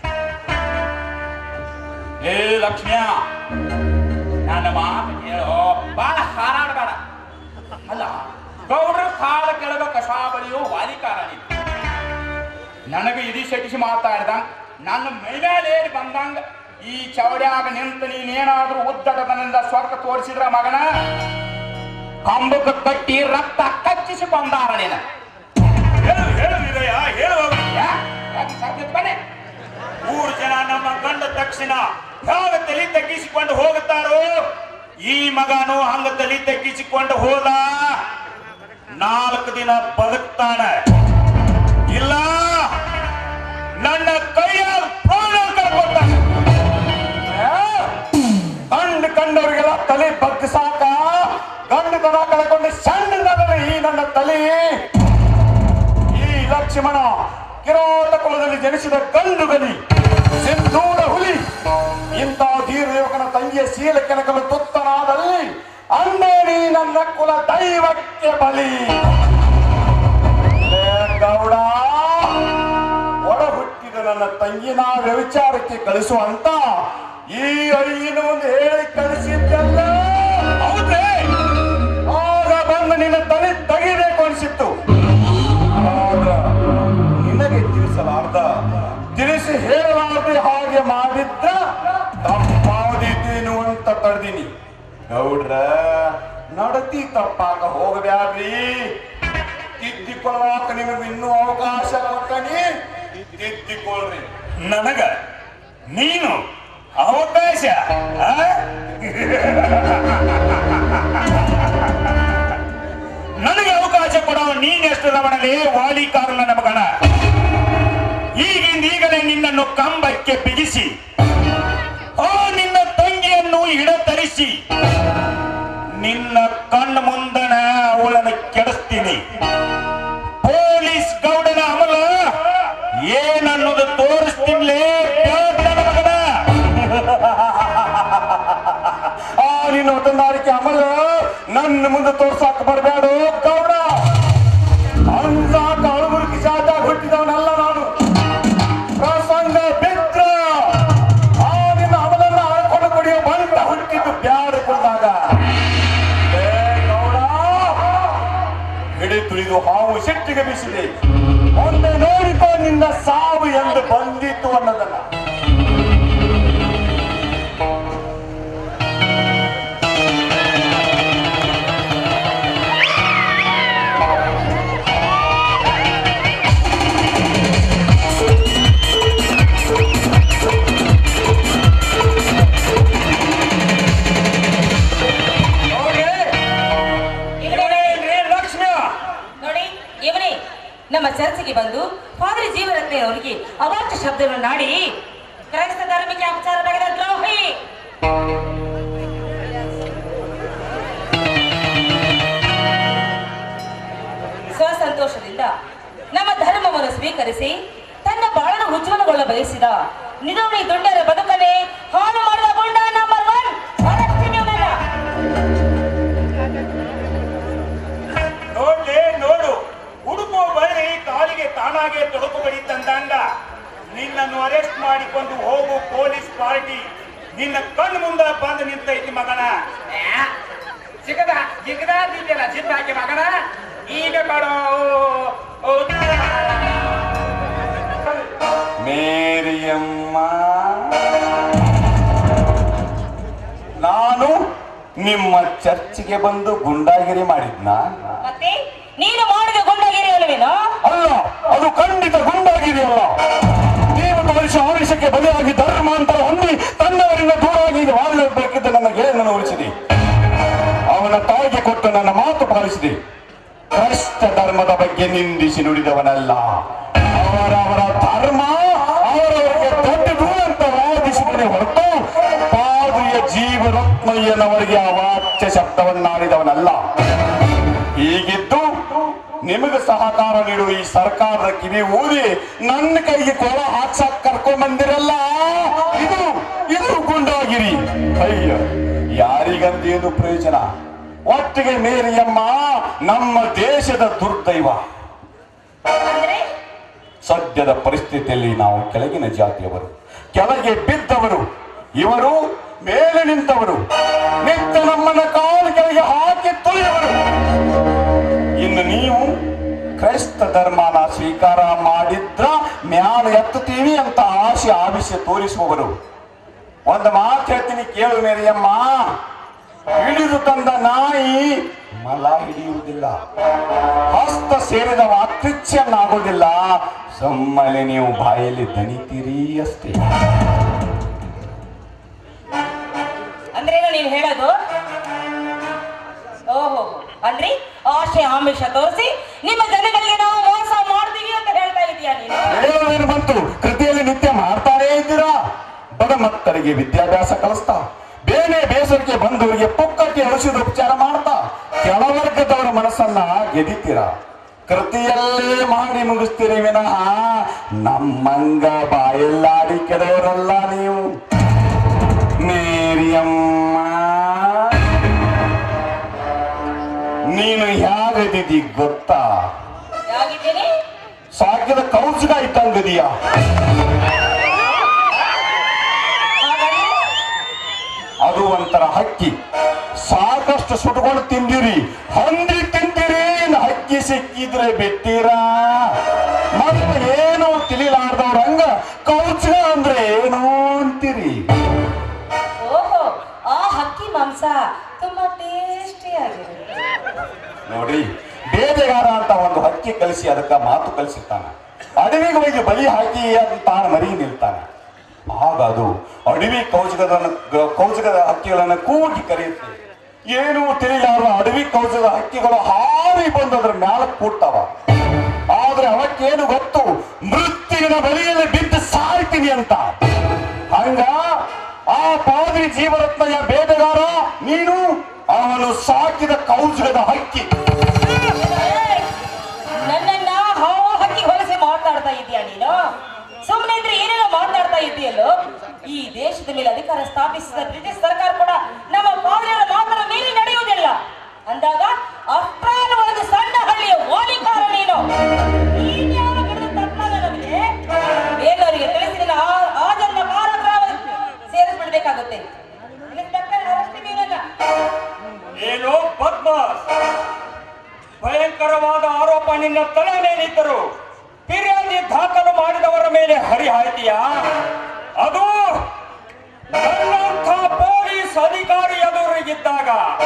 ಏ ಲಕ್ಷ್ಮಿಯ, ನನ್ನ ಮಾತು ಕೇಳೋ, ಬಾಳ ಹಾರಾಡಬೇಡ. ಅಲ್ಲ ಗೌಡ್ರ ಕಾಲ ಕೆಳಗ ಕಷಾ ಬಳಿಯೋ ವಾಲಿಕಾರ ನೀನು. ನನಗೆ ಇದಿ ಸಟಿಸಿ ಮಾತಾಡ್ದಂಗ ನನ್ನ ಮೈಮೇಲೇರಿ ಬಂದಂಗ ಈ ಚೌಡ್ಯಾಗ ನಿಂತು ನೀನೇನಾದ್ರೂ ಉದ್ದಟತನಿಂದ ಸ್ವರ್ಗ ತೋರಿಸಿದ್ರ ಮಗನ ಕಂಬಕ್ಕೆ ಕಟ್ಟಿ ರಕ್ತ ಕಚ್ಚಿಸಿ ಬಂದಾರ ನೀನ. ಹೇಳು ಹೇಳು ವಿಜಯ, ಹೇಳು. ಬನ್ನಿ. 3 ಜನ ನಮ್ಮ ಗಂಡ ತಕ್ಷಣ ಯಾವ ತಲೆ ತಗ್ಗಿಸಿಕೊಂಡು ಹೋಗುತ್ತಾರೋ, ಈ ಮಗನು ಹಂಗ ತಲೆ ತಗ್ಗಿಸಿಕೊಂಡು ಹೋದ 4 ದಿನ ಬದುಕ್ತಾನೆ. ಇಲ್ಲ ನನ್ನ ಕೈಯಾಗ ಪ್ರಾಣ ಕಳ್ಕೊತಾನೆ. ಕಂಡವರಿಗೆಲ್ಲ ತಲೆ ಬಗ್ಗಿಸಾಕ ಗಂಡತನ ಕಳ್ಕೊಂಡು ಸಣ್ಣದಾದರೆ ಈ ನನ್ನ ತಲೆ. ಈ ಲಕ್ಷ್ಮಣ ಕಿರಾತ ಕುಲದಲ್ಲಿ ಜನಿಸಿದ ಗಂಡು ಗಲಿ, ಸಿಂಧೂರ ಹುಲಿ. ಇಂಥ ಧೀರ ಯುವಕನ ತಂಗಿಯ ಶೀಲ ಕೆನಕಲು ತುತ್ತನಾದಲ್ಲಿ ಅಂದೇ ನೀ ನನ್ನ ಕುಲ ದೈವಕ್ಕೆ ಬಲಿ. ಗೌಡ, ಒಡ ಹುಟ್ಟಿದ ನನ್ನ ತಂಗಿನ ವ್ಯವಿಚಾರಕ್ಕೆ ಕಳಿಸುವಂತ ಈ ಅಳಿಯಿನ ಒಂದು ಹೇಳಿ ಕಳಿಸಿದ್ದಲ್ಲ. ಹೌದೇ? ಆಗ ಬಂದು ನಿನ್ನ ತಲೆ ತೆಗಿಬೇಕು ಅನಿಸಿತ್ತು. ನಿನಗೆ ತಿಳಿಸಲಾರ್ದ, ತಿಳಿಸಿ ಹೇಳಲಾರ್ದೆ ಹಾಗೆ ಮಾಡಿದ್ರ ತಪ್ಪಾದಿದ್ದೇನು ಅಂತ ತಡೆದಿನಿ. ಗೌಡ್ರ, ನಡತಿ ತಪ್ಪಾಕ ಹೋಗಬ್ಯಾಡ್ರಿ. ತಿದ್ದಿಕೊಳ್ಳಾಕ ನಿಮಗೆ ಇನ್ನೂ ಅವಕಾಶ ಕೊಟ್ಟನಿ, ತಿದ್ದಿಕೊಳ್ಳ್ರಿ. ನನಗ ನೀನು ಅವಕಾಶ? ನನಗೆ ಅವಕಾಶ ಕೊಡೋ ನೀನೆಷ್ಟು ರಮಣಲೇ ವಾಲಿಕಾರನ ನಮಗಣ. ಈಗಲೇ ನಿನ್ನನ್ನು ಕಂಬಕ್ಕೆ ಬಿಗಿಸಿ ನಿನ್ನ ತಂಗಿಯನ್ನು ಇಡತರಿಸಿ ನಿನ್ನ ಕಣ್ಣು ಮುಂದನ ಅವಳನ್ನು ಕೆಡಿಸ್ತೀನಿ. ಪೊಲೀಸ್ ಗೌಡನ ಅಮಲ ಏನನ್ನೋದು ತೋರಿಸ್ತಿನ್ಲೇ ಮಗನ. ನಿನ್ನ ಹೊತ್ತಂದಾರಿಕೆ ಅಮಲ ನನ್ನ ಮುಂದೆ ತೋರ್ಸಾಕ ಬರಬೇಡ ಗೌಡ. ಅಂಜಾಕ ಅಳುಬುರುಕಿ ಜಾತಾಗ ಹುಟ್ಟಿದವನಲ್ಲ ನಾನು. ಪ್ರಸಂಗ ಬಿದ್ರ ನಿನ್ನ ಅಮಲನ್ನ ಅಳ್ಕೊಂಡು ಕುಡಿಯೋ ಬಂಟ ಹುಟ್ಟಿದ್ದು ಬ್ಯಾಡ ಕೊಂಡಾಗ. ಗೌಡ, ಹಿಡಿ ತುಳಿದು ಹಾವು ಸಿಟ್ಟಿಗೆ ಬೀಸಿದೆ. ಒಮ್ಮೆ ನೋಡಿಕೋ ನಿನ್ನ ಸಾವು ಎಂದು ಬಂದಿತ್ತು ಅನ್ನೋದನ್ನ. ನಮ್ಮ ಚರ್ಚೆಗೆ ಬಂದು ಪಾದ್ರಿ ಜೀವರತ್ನ ಅವರಿಗೆ ಅವಾಚ್ಯ ಶಬ್ದವನ್ನು ನಾಡಿ ಕ್ರೈಸ್ತ ಧರ್ಮಕ್ಕೆ ಅಪಚಾರ ಬಗೆದ ದ್ರೋಹಿ. ಸ್ವಸಂತೋಷದಿಂದ ನಮ್ಮ ಧರ್ಮವನ್ನು ಸ್ವೀಕರಿಸಿ ತನ್ನ ಬಾಳನ್ನು ಉಜ್ವಲಗೊಳ್ಳ ಬಯಸಿದ ನಿಧೋಣಿ ದುಂಡರ ಬದುಕನೆ ಹಾಳು ಮಾಡಿದ ಗುಂಡ ನಂಬರ್ 1. ನೋಡು, ಹುಡುಕೋ ಬಳ್ಳಿ ಕಾಲಿಗೆ ತಾನಾಗೆ ತೊಡಕು ಬಡಿತಂದಂಗ ನಿನ್ನನ್ನು ಅರೆಸ್ಟ್ ಮಾಡಿಕೊಂಡು ಹೋಗು ಪೊಲೀಸ್ ಪಾರ್ಟಿ ನಿನ್ನ ಕಣ್ಣು ಮುಂದೆ ಬಂದು ನಿಂತೈತಿ ಮಗನ. ಜಿಗದಾದಿದ್ಯಲ್ಲ ಜಿದ್ದಾಕಿ ಮಗನ. ಈಗ ಕೊಡೋ ಮೇರಿಯಮ್ಮ, ನಾನು ನಿಮ್ಮ ಚರ್ಚಿಗೆ ಬಂದು ಗುಂಡಾಗಿರಿ ಮಾಡಿದ್ನ? ಮತ್ತೆ ನೀನು ಮಾಡಿದ ಗುಂಡಾಗಿರಿ ಅಲ್ವೇನೋ? ಅಲ್ಲ, ಅದು ಖಂಡಿತ ಗುಂಡಾಗಿರಿ ಅಲ್ಲ. ನೀವು ತೋರಿಸಿ ಆವೇಶಕ್ಕೆ ಬಲಿಯಾಗಿ ಧರ್ಮಾಂತರ ಹೊಂದಿ ತನ್ನವರಿಂದ ದೂರಾಗಿ ವಾಳಬೇಕಿದ್ದ ನನ್ನ ಗೆಳೆಯನನ್ನು ಉಳಿಸಿದೆ. ಅವನ ತಾಯಿಗೆ ಕೊಟ್ಟು ನನ್ನ ಮಾತು ಪಾಲಿಸಿದೆ. ಕ್ರೈಸ್ತ ಧರ್ಮದ ಬಗ್ಗೆ ನಿಂದಿಸಿ ನುಡಿದವನಲ್ಲ. ಅವರವರ ಧರ್ಮ ಅವರವರಿಗೆ ದೊಡ್ಡದು ಅಂತ ವಾದಿಸಿದರೆ ಹೊರತು ಪಾದ್ರಿಯ ಜೀವರತ್ನಯ್ಯನವರಿಗೆ ಅವಾಚ್ಯ ಶಬ್ದವನ್ನಾಡಿದವನಲ್ಲ. ಹೀಗಿದ್ದು ನಿಮಗೆ ಸಹಕಾರ ನೀಡುವ ಈ ಸರ್ಕಾರದ ಕಿವಿ ಊದಿ ನನ್ನ ಕೈಗೆ ಕೊಳ ಹಾಕ್ಸಾಕ್ ಕರ್ಕೊಂಡ್ ಬಂದಿರಲ್ಲ. ಇದು ಗುಂಡಾಗಿರಿ. ಅಯ್ಯ, ಯಾರಿಗಂದೇನು ಪ್ರಯೋಜನ? ಒಟ್ಟಿಗೆ ಮೇರಿಯಮ್ಮ ನಮ್ಮ ದೇಶದ ದುರ್ದೈವ. ಸದ್ಯದ ಪರಿಸ್ಥಿತಿಯಲ್ಲಿ ನಾವು ಕೆಳಗಿನ ಜಾತಿಯವರು, ಕೆಳಗೆ ಬಿದ್ದವರು. ಇವರು ಮೇಲೆ ನಿಂತವರು, ನಿಂತ ನಮ್ಮನ್ನ ಕಾಲು ಕೆಳಗೆ ಹಾಕಿ ತುಳಿಯವರು. ಇನ್ನು ನೀವು ಕ್ರೈಸ್ತ ಧರ್ಮನ ಸ್ವೀಕಾರ ಮಾಡಿದ್ರ ಮ್ಯಾಲ ಎತ್ತುತ್ತೀವಿ ಅಂತ ಆಶೆ ಆವಿಷ್ಯ ತೋರಿಸುವವರು. ಒಂದು ಮಾತು ಹೇಳ್ತೀನಿ ಕೇಳು ಮೇರಿಯಮ್ಮ, ಹಿಡಿದು ತಂದ ನಾಯಿ ಮಲ ಹಿಡಿಯುವುದಿಲ್ಲ, ಹಸ್ತ ಸೇರಿದ ವಾತ್ರಿಚ್ಯನ್ನಾಗುವುದಿಲ್ಲ, ಸುಮ್ಮನೆ ನೀವು ಬಾಯಲ್ಲಿ ದಣಿತೀರಿ ಅಷ್ಟೇ. ಅಂದ್ರೇನು ನೀನ್ ಹೇಳೋದು? ಓಹೋ, ಅಂದ್ರಿ ಆಶೆ ಆಮಿಷ ತೋರಿಸಿ ನಿಮ್ಮ ಜನಗಳಿಗೆ ನಾವು ಮೋಸ ಮಾಡ್ತೀವಿ ಅಂತ ಹೇಳ್ತಾ ಇದೀಯಾ ನೀನು? ಹೇಳೋದೇನು ಬಂತು, ಕೃತಿಯಲ್ಲಿ ನಿತ್ಯ ಮಾಡ್ತಾನೇ ಇದ್ದೀರಾ. ಬಡ ಮಕ್ಕಳಿಗೆ ವಿದ್ಯಾಭ್ಯಾಸ ಕಲಿಸ್ತಾ, ಬೇನೆ ಬೇಸರಿಗೆ ಬಂದವರಿಗೆ ಪುಕ್ಕಕ್ಕೆ ಔಷಧ ಉಪಚಾರ ಮಾಡ್ತಾ ಕೆಳವರ್ಗದವರ ಮನಸ್ಸನ್ನ ಗೆದಿತೀರಾ. ಕೃತಿಯಲ್ಲೇ ಮಾಡಿ ಮುಗಿಸ್ತೀರಿ ವಿನಃ ನಮ್ಮಂಗ ಬಾಯಲ್ಲಾಡಿ ಕೆಡವರಲ್ಲ ನೀವು. ಮೇರಿಯಮ್ಮ, ನೀನು ಹೇಗದಿದಿ ಗೊತ್ತಾ? ಯಾಗಿದ್ದೀನಿ? ಸಾಕಿದ ಕೌಚಗ ಇದ್ದಂಗದಿಯಾ. ಅದು ಒಂಥರ ಹಕ್ಕಿ, ಸಾಕಷ್ಟು ಸುಟ್ಕೊಂಡು ತಿಂದಿರಿ, ಹಂದಿ ತಿಂದಿರಿ, ಹಕ್ಕಿ ಸಿಕ್ಕಿದ್ರೆ ಬಿಟ್ಟಿರಾ. ಮತ್ತೆ ಏನು ತಿಳಿಲಾರ್ದವ್ರಂಗ ಕೌಚಗ ಅಂದ್ರೆ ಏನು ಅಂತೀರಿ. ಓಹೋ, ಆ ಹಕ್ಕಿ ಮಾಂಸ ತುಂಬಾ ಟೇಸ್ಟಿ ಆಗಿರುತ್ತೆ ನೋಡಿ. ಬೇಟೆಗಾರ ಅಂತ ಒಂದು ಹಕ್ಕಿ ಕಲಿಸಿ ಅದಕ್ಕ ಮಾತು ಕಲಿಸಿರ್ತಾನ, ಅಡವಿಗೆ ಹೋಗಿ ಬಲಿ ಹಾಕಿ ತಾನು ಮರಿ ನಿಲ್ತಾನೆ. ಆಗ ಅದು ಅಡವಿ ಕೌಜಗದ ಹಕ್ಕಿಗಳನ್ನು ಕೂಗಿ ಕರೆಯುತ್ತೆ. ಏನು ತಿಳಿಯಾರ ಅಡವಿ ಕೌಜದ ಹಕ್ಕಿಗಳು ಹಾರಿ ಬಂದು ಅದ್ರ ಮ್ಯಾಲ ಕೂಡ್ತಾವ. ಆದ್ರೆ ಅವಕ್ಕೇನು ಗೊತ್ತು, ಮೃತ್ಯುವಿನ ಬಲಿಯಲ್ಲಿ ಬಿದ್ದು ಸಾಯ್ತೀನಿ ಅಂತ. ಹಂಗ ಆ ಪಾದ್ರಿ ಜೀವರತ್ನಯ್ಯ ಬೇಟೆಗಾರ ನೀನು, ಅವನು ಸಾಕಿದ ಕೌಜಗದ ಹಕ್ಕಿ. ನನ್ನನ್ನ ಹಾವು ಹಕ್ಕಿ ಹೊಲಸಿ ಮಾತಾಡ್ತಾ ಇದೀಯಾ ನೀನು? ಸುಮ್ಮನೆ ಇದ್ರೆ ಏನೇನೋ ಮಾತಾಡ್ತಾ ಇದೆಯಲ್ಲೋ. ಈ ದೇಶದ ಮೇಲೆ ಅಧಿಕಾರ ಸ್ಥಾಪಿಸಿದ ಬ್ರಿಟಿಷ್ ಸರ್ಕಾರ ಕೂಡ ನಮ್ಮ ಪಾದ್ರಿಯರ ಮಾತನ ಮೇಲೆ ನಡೆಯುವುದಿಲ್ಲ ಅಂದಾಗ ಅಫ್ರಾನ್ ಒಂದು ಸಣ್ಣ ಹಳ್ಳಿಯ ವಾಲಿಕಾರ ನೀನು. ನೀನ್ಯಾವ ಗಿಡದ ತಪ್ಪಲ್ಲ ನಮಗೆ ಬೇರೆಯವರಿಗೆ ತಿಳಿಸಿ ಆ ಜನ್ಮ ಕಾರಾಗೃಹ ಸೇರಿಸ್ಬಿಡ್ಬೇಕಾಗುತ್ತೆ. ಏನೋ ಬದ್ಮಾಸ್, ಭಯಂಕರವಾದ ಆರೋಪ ನಿನ್ನ ತಲೆ ಮೇಲಿದ್ದರು ಫಿರ್ಯಾದಿ ದಾಖಲು ಮಾಡಿದವರ ಮೇಲೆ ಹರಿಹಾಯ್ತೀಯಾ? ಅದು ನನ್ನಂಥ ಪೊಲೀಸ್ ಅಧಿಕಾರಿ ಎದುರಿಗಿದ್ದಾಗ.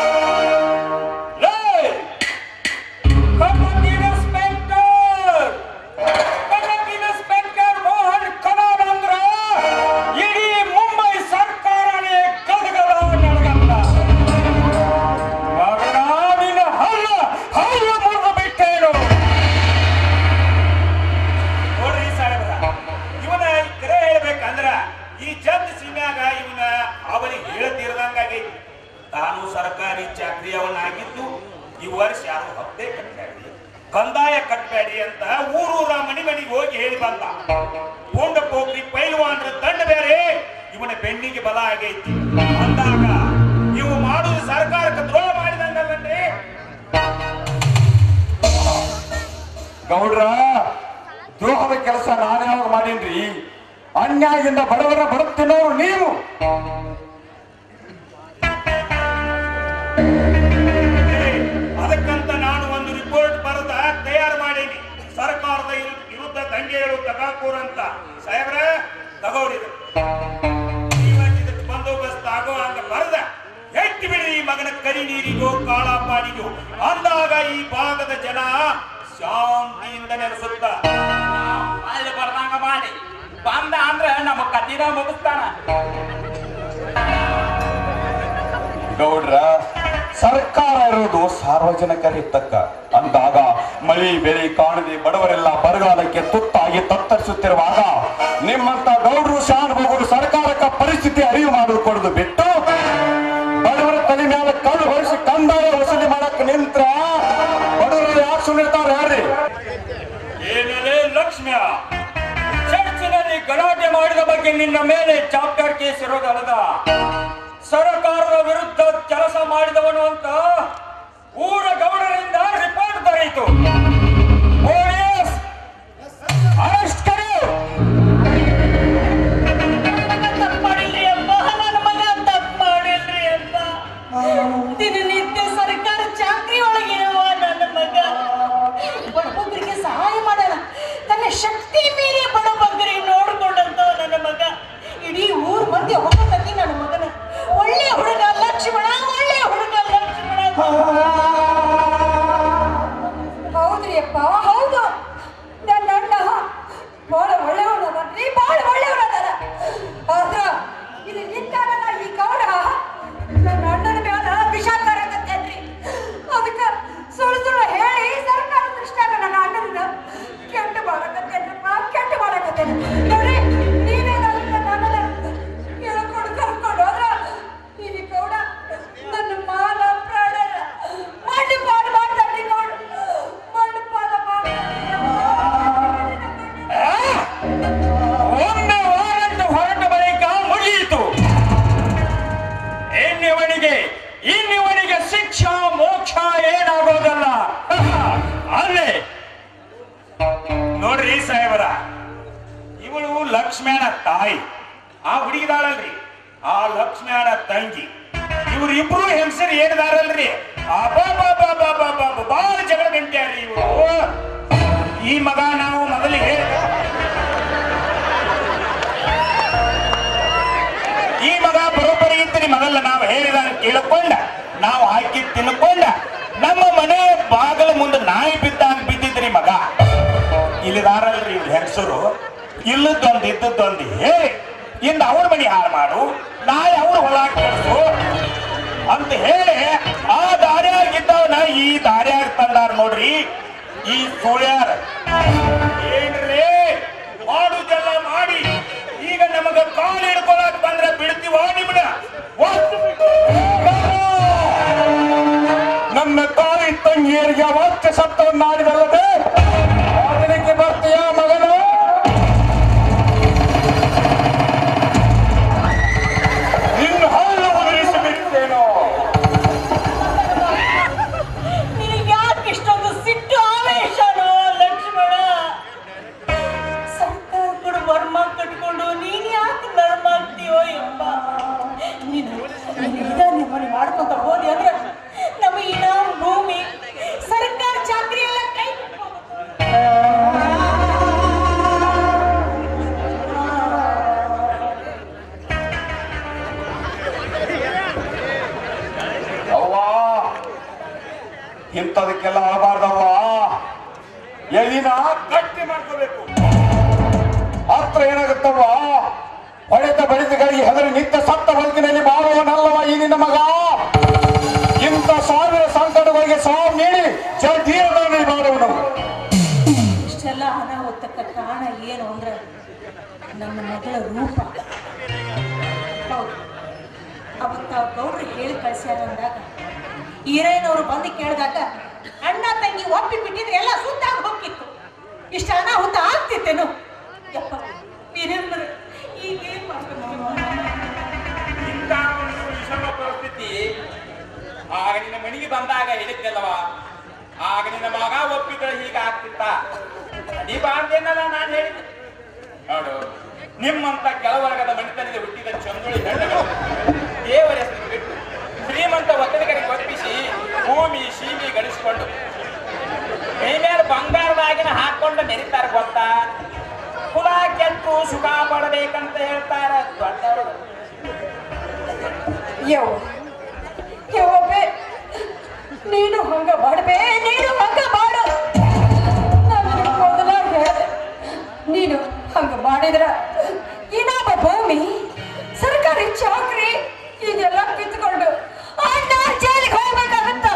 ಇನ್ಸ್ಪೆಕ್ಟರ್ ಮೋಹನ್ ಕನಾಡ್ ಅಂದ್ರ ಇಡೀ ಮುಂಬೈ ಸರ್ಕಾರನೇ ಗದಗದ ನಡಗಲ್ಲ. ನಿನ್ನ ಹಲ್ಲ ಮುರಿದು ಬಿಟ್ಟೇನು? ನೋಡ್ರಿ ಸಾಹೇಬ್ರ, ಇವನ ಕರೆ ಹೇಳ್ಬೇಕಂದ್ರ ಈ ಜಡ್ ಸೀಮ್ಯಾಗ ಇವನ ಅವನಿಗೆ ಹೇಳ್ತಿರ್ದಂಗಾಗೈತಿ. ತಾನು ಸರ್ಕಾರಿ ಚಾಕ್ರಿಯವನಾಗಿದ್ದು ಈ ವರ್ಷ ಯಾರು ಹಬ್ಬೆ ಕಟ್ಟಬೇಡಿ, ಕಂದಾಯ ಕಟ್ಟಬೇಡಿ ಅಂತ ಊರೂರ ಮನಿಗೆ ಹೋಗಿ ಹೇಳಿ ಬಂದ. ಪೋಂಡ ಪೋಖ್ರಿ ಪೈಲ್ವಾನ್ರ ದಂಡ ಬೇರೆ ಇವನ ಬೆನ್ನಿಗೆ ಬಲ ಆಗೈತಿ. ಅಂದಾಗ ಇವು ಮಾಡುದು ಸರ್ಕಾರಕ್ಕೆ ದ್ರೋಹ ಮಾಡಿದಂಗಲ್ಲಂದ್ರೆ. ಗೌಡ್ರ, ದ್ರೋಹದ ಕೆಲಸ ನಾನು ಯಾವಾಗ ಮಾಡೀನ್ರಿ? ಅನ್ಯಾಯದಿಂದ ಬಡವರ ಬರುತ್ತಿನವರು ನೀವು. ಅದಕ್ಕಂತ ನಾನು ಒಂದು ರಿಪೋರ್ಟ್ ಬರೆದ ತಯಾರು ಮಾಡೀನಿ. ಸರ್ಕಾರದ ವಿರುದ್ಧ ದಂಗೆ ಹೇಳು ತಗಾಕೂರ್ ಅಂತ. ಸಾಹೇಬ್ರ ತಗೋರಿದ್ರು ಬಂದೋಬಸ್ತ್ ಆಗೋ ಹಂಗ ಬರೆದ ಎತ್ತಿ ಬಿಡಿ ಈ ಮಗನ ಕರಿ ನೀರಿಗೋ ಕಾಳಾಪಾಡಿಗೋ. ಅಂದಾಗ ಈ ಭಾಗದ ಜನ ಶಾಂತಿಯಿಂದ ನೆಲೆಸುತ್ತ ಅಲ್ಲಿ ಬರ್ದಂಗ ಮಾಡಿ ಬಂದ ಅಂದ್ರ ನಮ್ಮ ಕತ್ತಿನ ಮುಗಿಸ್ತಾನ. ಗೌಡ್ರ, ಸರ್ಕಾರ ಇರೋದು ಸಾರ್ವಜನಿಕರ ಹಿತಕ್ಕ. ಅಂದಾಗ ಮಳಿ ಬೆಳೆ ಕಾಣದೆ ಬಡವರೆಲ್ಲ ಬರಗಾಲಕ್ಕೆ ತುತ್ತಾಗಿ ತತ್ತರಿಸುತ್ತಿರುವಾಗ ನಿಮ್ಮಂತ ಗೌಡ್ರು ಶಾನುಭೋಗರು ಸರ್ಕಾರಕ್ಕೆ ಪರಿಸ್ಥಿತಿ ಅರಿವು ಮಾಡಿಕೊಡುದು ಬಿಟ್ಟು ಬಡವರ ತಲೆ ಮೇಲೆ ಕಲ್ಲು ಹೊರಿಸಿ ಕಂದಾಯ ವಸೂಲಿ ಮಾಡಕ್ ನಿಂತ್ರ ಬಡವರು ಯಾಕೆ ಸುಳಿರ್ತಾರ ಹೇಳ್ರಿ? ಏನೇ ಲಕ್ಷ್ಮ್ಯ, ಚರ್ಚಿನಲ್ಲಿ ಗಲಾಟೆ ಮಾಡಿದ ಬಗ್ಗೆ ನಿನ್ನ ಮೇಲೆ ಚಾಪ್ಟರ್ ಕೇಸ್ ಇರೋದಲ್ಲದ ಸರ್ಕಾರದ ವಿರುದ್ಧ ಕೆಲಸ ಮಾಡಿದವನು ಅಂತ ಊರ ಗೌಡರಿಂದ ರಿಪೋರ್ಟ್ ದೊರೆಯಿತು. ಪೊಲೀಸ್ ಅರೆಸ್ಟ್ ಕರು. ತಪ್ಪಾಡಿಲ್ರಿ ಅಪ್ಪ, ನನ್ನ ಮಗ ತಪ್ಪಾಡಿಲ್ರಿ ಅಪ್ಪ. ದಿನನಿತ್ಯ ಸರ್ಕಾರ ಚಾಕ್ರಿ ಒಳಗಿರುವ ನನ್ನ ಮಗ ಬಡಬಗ್ಗರಿಗೆ ತಾಯಿ, ಆ ಹುಡುಗಿದಾಳಲ್ರಿ ಆ ಲಕ್ಷ್ಮಣ ತಂಗಿ, ಇವ್ರಿಬ್ರು ಹೆಂಗಸರು ಏನಿದಾರಲ್ರಿ ಬಾಳ ಜಗಳ ಗಂಟ್ಯಾರಿ ಇವರು. ಈ ಮಗ ನಾವು ಮೊದಲಿಗೆ ಈ ಮಗ ಬರೋಬ್ಬರಿ ಇದ್ರಿ ಮೊದಲ ನಾವು ಹೇಳಿದ ಕೇಳಿಕೊಂಡ ನಾವು ಹಾಕಿ ತಿನ್ಕೊಂಡ ನಮ್ಮ ಮನೆ ಬಾಗಲ ಮುಂದೆ ನಾಯಿ ಬಿದ್ದಂಗ ಬಿದ್ದಿದ್ರಿ ಮಗ. ಇಲ್ಲಿದಾರಲ್ರಿ ಇವ್ರ ಹೆಂಗಸರು ಇಲ್ಲದೊಂದು ಇದ್ದದ್ದೊಂದು ಹೇಳಿ ಇಂದ ಅವ್ರ ಮನೆ ಹಾಳು ಮಾಡು, ನಾಳೆ ಅವ್ರ ಹೊಲ ಕೆಡಿಸು ಅಂತ ಹೇಳಿ ಆ ದಾರಿಯಾಗಿದ್ದವನ ಈ ದಾರಿಯಾಗ ತಂದಾರ ನೋಡ್ರಿ ಈ ಸುಳ್ಯಾರ. ಏನ್ರೇ ಮಾಡುದೆಲ್ಲ ಮಾಡಿ ಈಗ ನಮಗ ಕಾಲು ಹಿಡ್ಕೊಳಕ್ ಬಂದ್ರೆ ಬಿಡ್ತೀವ ನಿಮ್ನ? ನನ್ನ ತಾಯಿ ತಂಗಿಯರಿಗೆ ವಾಕ್ಯ ಸತ್ತವನ್ನಾಡಿದಲ್ಲದೆ ಅದಕ್ಕೆ ಬರ್ತೀಯ ಮಗನು? ನಿನ್ನ ಹಲ್ಲು ಉದುರಿಸಿಬಿಟ್ಟೇನೋ. ನಿನಗೆ ಯಾಕೆ ಇಷ್ಟೊಂದು ಸಿಟ್ಟು ಆವೇಶನೋ ಲಕ್ಷ್ಮಣ? ಸರ್ಕಾರ ಕೂಡ ವರ್ಮ ಕಟ್ಕೊಂಡು ನೀನ್ ಯಾಕೆ ನರ್ಮಾಗ್ತೀಯೋ ಎಂಬ ನೀನು ನಿರ್ಮಾಣ ಮಾಡ್ಕೊಂತ ಹೋದಿ ಅಂದ್ರೆ ನಮ್ಮ ಈ ನಾವು ಭೂಮಿ ಸರ್ಕಾರ ಚಾಕ್ರಿ ಎಲ್ಲ ಕೈ ಅವ್ವ ಇಂಥದಕ್ಕೆಲ್ಲ ಆಗಬಾರ್ದವ್ವ. ಎಲ್ಲಿನ ಗಟ್ಟಿ ಮಾಡ್ಕೋಬೇಕು. ಹತ್ರ ಏನಾಗುತ್ತವ್ವ? ಹೊಡೆತ ಬಡಿತಗಳಿಗೆ ಹೆದರಿ ನಿತ್ಯ ಸತ್ತ ಬದುಕಿನಲ್ಲಿ ಬಾಳುವನಲ್ಲವ ಈ ನಿನ್ನ ಮಗ. ಇಂಥ ಸಾವಿರ ಸಂಕಟಗಳಿಗೆ ಸಾವು ನೀಡಿ ಜೀವನದಲ್ಲಿ ಬಾಳುವನು. ಇಷ್ಟೆಲ್ಲ ಅನಾಹುತಕ್ಕೆ ಕಾರಣ ಏನು ಅಂದ್ರೆ ನನ್ನ ಮಗಳ ರೂಪ. ಹೌದು, ಅವತ್ತ ಗೌಡ್ರು ಹೇಳಿ ಕಳ್ಸ್ಯಾರ ಅಂದಾಗ ಈರಯ್ಯನವರು ಬಂದು ಕೇಳಿದಾಗ ಅಣ್ಣ ತಂಗಿ ಒಪ್ಪಿ ಬಿಟ್ಟಿದ್ರೆ ಎಲ್ಲ ಸುತ್ತಾಗಿ ಹೋಗಿತ್ತು. ಇಷ್ಟ ಅನಾಹುತ ಆಗ್ತಿತ್ತೇನು? ಯಪ್ಪ ವೀರೇಂದ್ರ ಈಗೇನ್ ಮಾಡ್ಬೇಕು? ಇಂಥ ಒಂದು ವಿಷಮ ಪರಿಸ್ಥಿತಿ ಆಗ ನಿನ್ನ ಮನೆಗೆ ಬಂದಾಗ ಹೇಳಿದ್ದಲ್ವ, ಆಗ ನಿನ್ನ ಮಗ ಒಪ್ಪಿದ್ರೆ ಹೀಗೆ ಆಗ್ತಿತ್ತ? ನೀ ಬಾಂದೇನಲ್ಲ ನಾನು ಹೇಳಿದ್ದೆ ನೋಡು. ನಿಮ್ಮಂತ ಕೆಳವರ್ಗದ ಮಣಿತನದ ಹುಟ್ಟಿದ ಚಂದುಳಿ ಹೆಣ್ಣುಗಳು ದೇವರ ಹೆಸರು ಬಿಟ್ಟು ಶ್ರೀಮಂತ ಒತ್ತಡಿಗರಿಗೆ ಒಪ್ಪಿಸಿ ಭೂಮಿ ಶೀಮಿ ಗಳಿಸಿಕೊಂಡು ಮೈ ಮೇಲೆ ಬಂಗಾರದಾಗಿನ ಹಾಕೊಂಡು ಮೆರಿತಾರೆ ಗೊತ್ತಾ? ಕುಲ ಕೆಟ್ಟು ಸುಖ ಪಡಬೇಕಂತ ಹೇಳ್ತಾರ ದೊಡ್ಡವರು. ಯವ್ವೇ ನೀನು ಹಂಗ ಮಾಡಬೇ, ನೀನು ಹಂಗ ಮಾಡು. ನಾನು ಮೊದಲ ಹೇಳಿದೆ, ನೀನು ಹಂಗ ಮಾಡಿದ್ರ ಇನ್ನೊಬ್ಬ ಭೂಮಿ ಸರ್ಕಾರಿ ಚಾಕ್ರಿ ಇದೆಲ್ಲ ಕಿತ್ಕೊಂಡು ಅಣ್ಣ ಜೈಲಿಗೆ ಹೋಗ್ಬೇಕಾಗತ್ತ.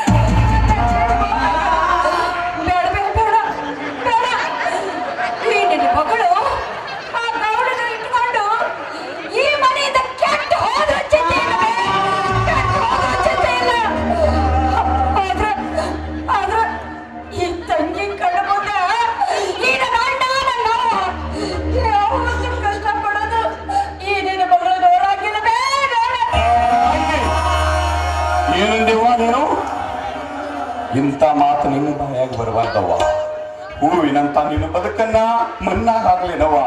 ಬೇಡವೇ ಬೇಡ ಬೇಡ. ಈ ನಿನ್ನ ಮಗಳು ಆ ಗೌಡನ ಇಟ್ಕೊಂಡು ಈ ಮನೆಯಿಂದ ಕೆಟ್ಟ ಹೋದ್ರ ಚಿಂತೆ ಇಲ್ಲ ಬೇ. ಕೆಟ್ಟ ಹೋದ್ರ ಚಿಂತೆ ಇಲ್ಲ. ಆದ್ರೆ ಈ ತಂಗಿ ಕಣ್ಣ ಮುಂದೆ ಈ ನನ್ನ ಅಣ್ಣ ನನ್ನ ಯಾವತ್ತೂ ಕಷ್ಟ ಪಡೋದು ಈ ನಿನ್ನ ಮಗಳು ನೋಡಾಕಿಲ್ಲ ಬೇ. ಏನಂದೇವ ನೀನು? ಇಂಥ ಮಾತು ನಿನ್ನ ಬಾಯಾಗಿ ಬರಬಾರ್ದವ್ವ. ಹೂವಿನಂತ ನಿನ್ನ ಬದುಕನ್ನ ಮಣ್ಣಾಗಲೇನವ್ವ.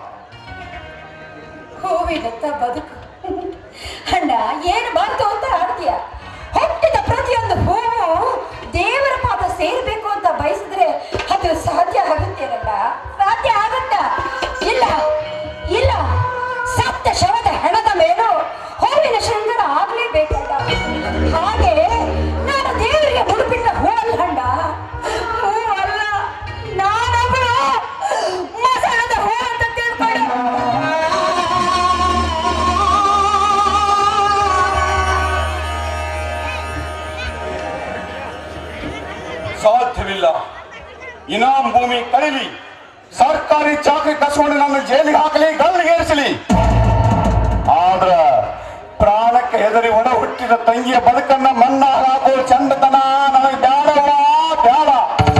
ಹೂವಿನಂತ ಬದುಕು ಅಣ್ಣ ಏನು ಬಂತು ಅಂತ ಆಡ್ತೀಯ? ಹುಟ್ಟಿದ ಪ್ರತಿಯೊಂದು ಹೂವು ದೇವರ ಪಾದ ಸೇರ್ಬೇಕು ಅಂತ ಬಯಸಿದ್ರೆ ಅದು ಸಾಧ್ಯ ಆಗುತ್ತೇನಲ್ಲ? ಸಾಧ್ಯ ಆಗುತ್ತಾ? ಇಲ್ಲ ಇಲ್ಲ. ಸಪ್ತ ಶವದ ಹೆಣದ ಮೇಲೂ ಹೂವಿನ ಶೃಂಗಾರ ಆಗ್ಲೇಬೇಕಲ್ಲ. ಹಾಗೆ ನಾನು ದೇವರಿಗೆ ಮುಡುಪಿಟ್ಟ ಹೂವಲ್ಲ, ಹೂವಲ್ಲ, ನಾನೊಬ್ಬಳು ಮಸಾಲದ ಹೂ ಅಂತ ತಿಳ್ಕೊಂಡು. ಸಾಧ್ಯವಿಲ್ಲ. ಇನಾಮ್ ಭೂಮಿ ಕಳಿಲಿ, ಸರ್ಕಾರಿ ಚಾಕರಿ ಕಸ್ಕೊಂಡು ನನ್ನ ಜೈಲಿಗೆ ಹಾಕಲಿ, ಗಲ್ಲಿಗೇರಿಸಲಿ. ಆದ್ರ ಪ್ರಾಣಕ್ಕೆ ಹೆದರಿ ಒಡ ಹುಟ್ಟಿದ ತಂಗಿಯ ಬದುಕನ್ನ ಮಣ್ಣಾಗ ಹಾಕೋ ಚಂದತನ ನನಗೆ ಬ್ಯಾಡವಾ ಬ್ಯಾಡ.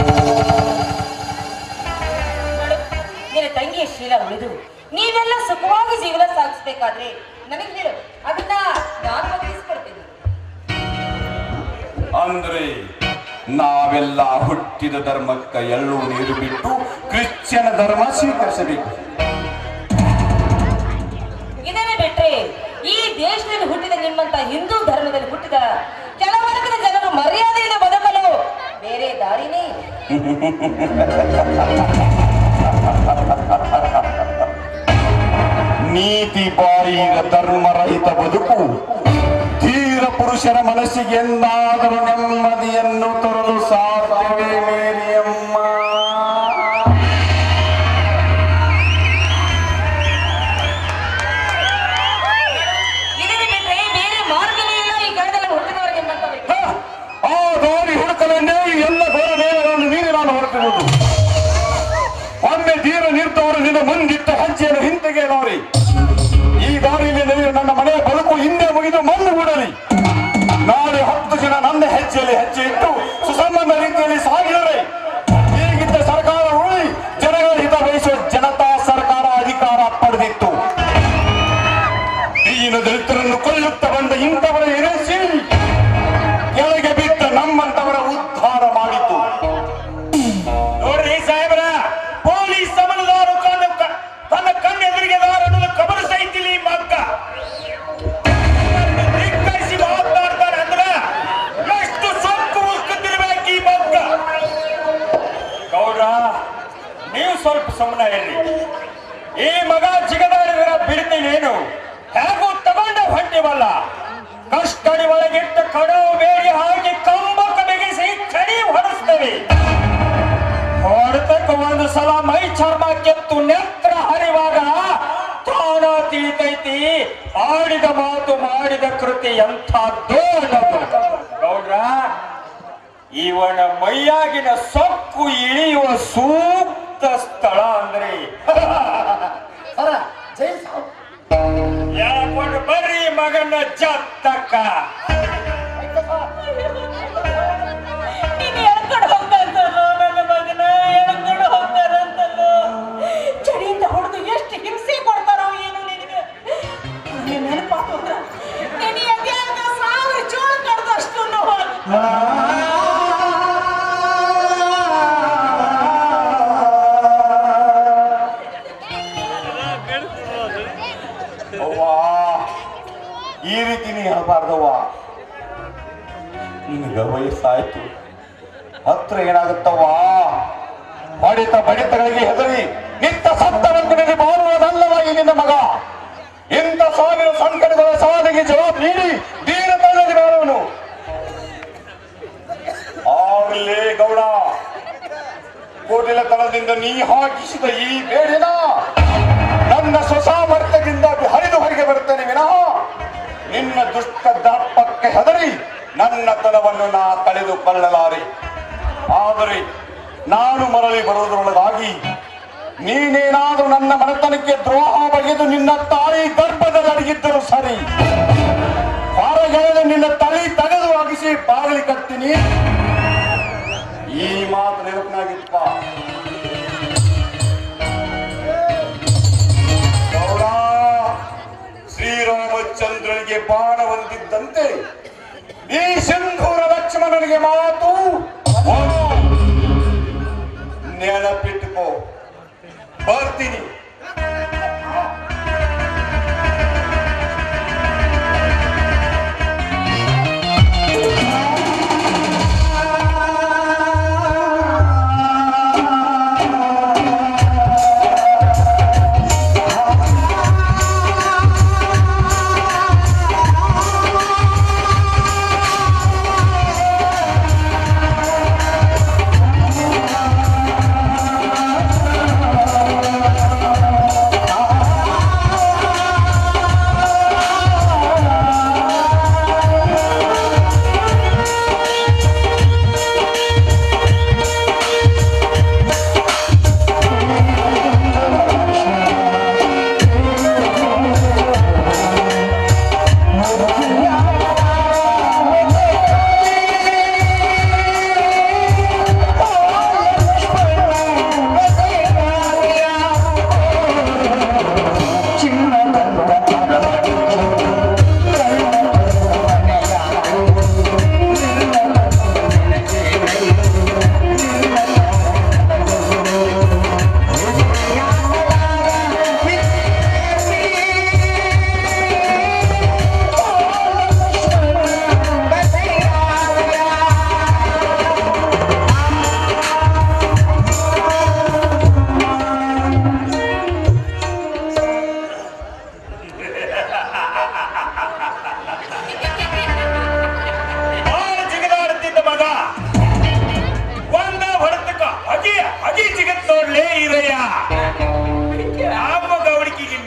ನಿನ್ನ ತಂಗಿಯ ಶೀಲ ಉಳಿದು ನೀವೆಲ್ಲ ಸುಖವಾಗಿ ಜೀವನ ಸಾಗಿಸ್ಬೇಕಾದ್ರೆ ನನಗೆ ಹೇಳು, ಅದನ್ನ ನಾನು ಒದಗಿಸ್ಕೊಡ್ತೀನಿ. ಅಂದ್ರೆ ನಾವೆಲ್ಲ ಹುಟ್ಟಿದ ಧರ್ಮಕ್ಕೆ ಎಳ್ಳು ನೀರು ಬಿಟ್ಟು ಕ್ರಿಶ್ಚಿಯನ್ ಧರ್ಮ ಸ್ವೀಕರಿಸಬೇಕು. ನಿಮ್ಮಂತ ಹಿಂದೂ ಧರ್ಮದಲ್ಲಿ ಹುಟ್ಟಿದ ಕೆಲ ವರ್ಗದ ಜನರು ಮರ್ಯಾದೆಯಿಂದ ಬದುಕಲು ಬೇರೆ ದಾರಿನೇ ನೀತಿ ಬಾಯಿದ ಧರ್ಮರಹಿತ ಬದುಕು ಧೀರ ಪುರುಷರ ಮನಸ್ಸಿಗೆ ಎಂದಾದರೂ ನೆಮ್ಮದಿಯನ್ನು ತರಲು ಸಾಧ್ಯವೇ ಮೇರಿಯಮ್ಮ? ಇದನ್ನು ಬಿಟ್ಟರೆ ಬೇರೆ ಮಾರ್ಗವೇ ಇಲ್ಲ ಈ ಗಣದಲ್ಲಿ ಹುಟ್ಟಿದವರಿಗೆ ನಿಮ್ಮಂತವರಿಗೆ. ಆ ದಾರಿ ಹುಡುಕಲನ್ನೇ ಈ ಎಲ್ಲ ಘೋರ ನೇರಗಳನ್ನು ಮೀರಿ ನಾನು ಹೊರಟಿರುವುದು. ಒಮ್ಮೆ ಧೀರ ನಿರ್ತವರು ನಿನ್ನ ಮುಂದಿಟ್ಟ ಹೆಜ್ಜೆಯನ್ನು ಹಿಂತೆಗೆಯಲಾರಿ. ಈ ದಾರಿಯಲ್ಲಿ ನಡೆಯುವ ನನ್ನ ಮನೆಯ ಬದುಕು ಹಿಂದೆ ಮುಗಿದು ಮಣ್ಣು ಹೂಡಲಿ. ನಾಳೆ 10 ಜನ ನನ್ನ ಹೆಜ್ಜೆಯಲ್ಲಿ ಹೆಜ್ಜೆ ಇಟ್ಟು ಸುಸಂಬಂಧ ರೀತಿಯಲ್ಲಿ ಸಾಗಿದರೆ ಈಗಿದ್ದ ಸರ್ಕಾರ ಉಳಿ ಜನಗಳ ಹಿತ ಬಯಸುವ ಜನತಾ ಸರ್ಕಾರ ಅಧಿಕಾರ ಪಡೆದಿತ್ತು. ದೀನ ದಲಿತರನ್ನು ಕೊಲ್ಲುತ್ತಾ ಬಂದ ಇಂಥವರ ಇರಿಸಿ ಕೆಳಗೆ ಬಿದ್ದ ನಮ್ಮಂತವರ ಉದ್ಧಾರ ಮಾಡಿತು. ನೋಡ್ರಿ ಸಾಹೇಬ್ರ, ಪೊಲೀಸ್ ಸಮನದಾರು ತನ್ನ ಕಣ್ಣೆದುರಿಗೆ ದಾರನ್ನು ಕಬರು ಸಹಿತಿಲಿ ಮಕ್ಕ ಧಿಕ್ಕರಿಸಿ ಮಾತನಾಡ್ತಾರೆ ಅಂದ್ರೆ ಎಷ್ಟು ಸೊಕ್ಕು ಉಸ್ಕುತ್ತಿರ್ಬೇಕು ಈ ಮಕ್ಕ. ಗೌಡ್ರ, ನೀವು ಸ್ವಲ್ಪ ಸುಮ್ಮನೆ ಇರ್ರಿ. ಈ ಮಗ ಜಿಗದಾಡಿದ್ರ ಬಿಡ್ತೀನೇನು? ಹೇಗೂ ತಗೊಂಡ ಹೊಂಟಿವಲ್ಲ, ಕಷ್ಟಡಿ ಒಳಗಿಟ್ಟು ಕಡವು ಬೇಡಿ ಹಾಕಿ ಕಂಬಕ್ಕೆ ಬಿಗಿಸಿ ಕಡಿ ಹೊಡೆಸ್ತೇವೆ. ಹೊಡೆತಕ್ಕೆ ಒಂದು ಸಲ ಮೈ ಚರ್ಮ ಕೆತ್ತು ನೆತ್ರ ಹರಿವಾಗ ತಾಣ ತಿಳಿತೈತಿ ಆಡಿದ ಮಾತು ಮಾಡಿದ ಕೃತಿ ಎಂಥದ್ದೋ ಅನ್ನೋದು. ಗೌಡ್ರ, ಇವನ ಮೈಯಾಗಿನ ಸೊಕ್ಕು ಇಳಿಯುವ ಸೂಕ್ತ ಸ್ಥಳ ಅಂದ್ರೆ ಯಾಕೊಂಡು ಬರ್ರಿ ಮಗನ ಜತ್ತಕ್ಕ. ನೀನು ಎಳ್ಕೊಂಡು ಹೋಗ್ತಾರಂತಲ್ಲೋ ನನ್ನ ಮಗನ, ಎಳ್ಕೊಂಡು ಹೋಗ್ತಾರಂತಲ್ಲೋ. ಚಳಿಯಿಂದ ಹೊಡೆದು ಎಷ್ಟು ಹಿಂಸೆ ಕೊಡ್ತಾರೋ ಏನು ನಿನಗೆ. ನನಗೆ ನೆನಪಾಗೋದ್ರ ನೀನು ಎದೆಯಾಗ 1000 ಜೋಳ ಕಡ್ದಷ್ಟು ನೋವು. ಅವ್ವಾ, ಈ ರೀತಿ ನೀ ಹೇಳ್ಬಾರ್ದವ್ವ. ನಿನಗ ವಯಸ್ಸಾಯ್ತು, ಹತ್ರ ಏನಾಗುತ್ತವ್ವ? ಬಡಿತಗಳಿಗೆ ಹೆದರಿ ನಿಂತ ಸತ್ತವಂತನಿಗೆ ಬಾಳುವುದಲ್ಲವ ಈ ನಿನ್ನ ಮಗ. ಇಂಥ ಸಾವಿರ ಸಂಕಟಗಳ ಸಾಧನೆಗೆ ಜವಾಬ್ ನೀಡಿ ದೀನತನದಲ್ಲಿ ಬಾಳುವನು. ಆಗಲೇ ಗೌಡ, ಕೋಟಿಲತನದಿಂದ ನೀ ಹಾಕಿಸಿದ ಈ ಬೇಡಿನ ನನ್ನ ಸ್ವಸಾಮರ್ಥ್ಯದಿಂದ ಹರಿದು ಹೊರಗೆ ಬರುತ್ತೇನೆ ವಿನಃ ನಿನ್ನ ದುಷ್ಟ ದರ್ಪಕ್ಕೆ ಹೆದರಿ ನನ್ನ ತನವನ್ನು ನಾ ತಡೆದುಕೊಳ್ಳಲಾರೆ. ಆದರೆ ನಾನು ಮರಳಿ ಬರುವುದರೊಳಗಾಗಿ ನೀನೇನಾದರೂ ನನ್ನ ಮನೆತನಕ್ಕೆ ದ್ರೋಹ ಬಗೆದು ನಿನ್ನ ತಾಯಿ ಗರ್ಭದಲ್ಲಿ ಅಡಗಿದ್ದರು ಸರಿ, ಹೊರಗೆಳೆದು ನಿನ್ನ ತಲೆ ತೆಗೆದು ಅಗಿಸಿ ಬಾಗಿಲಿ ಕಟ್ತೀನಿ. ಈ ಮಾತು ನೆನಪಿನಾಗಿಪ್ಪ. ಶ್ರೀರಾಮಚಂದ್ರನಿಗೆ ಬಾಣ ಹೊಂದಿದ್ದಂತೆ ಈ ಸಿಂಧೂರ ಲಕ್ಷ್ಮಣನಿಗೆ ಮಾತು ನೆನಪಿಟ್ಟುಕೋ. ಬರ್ತೀನಿ.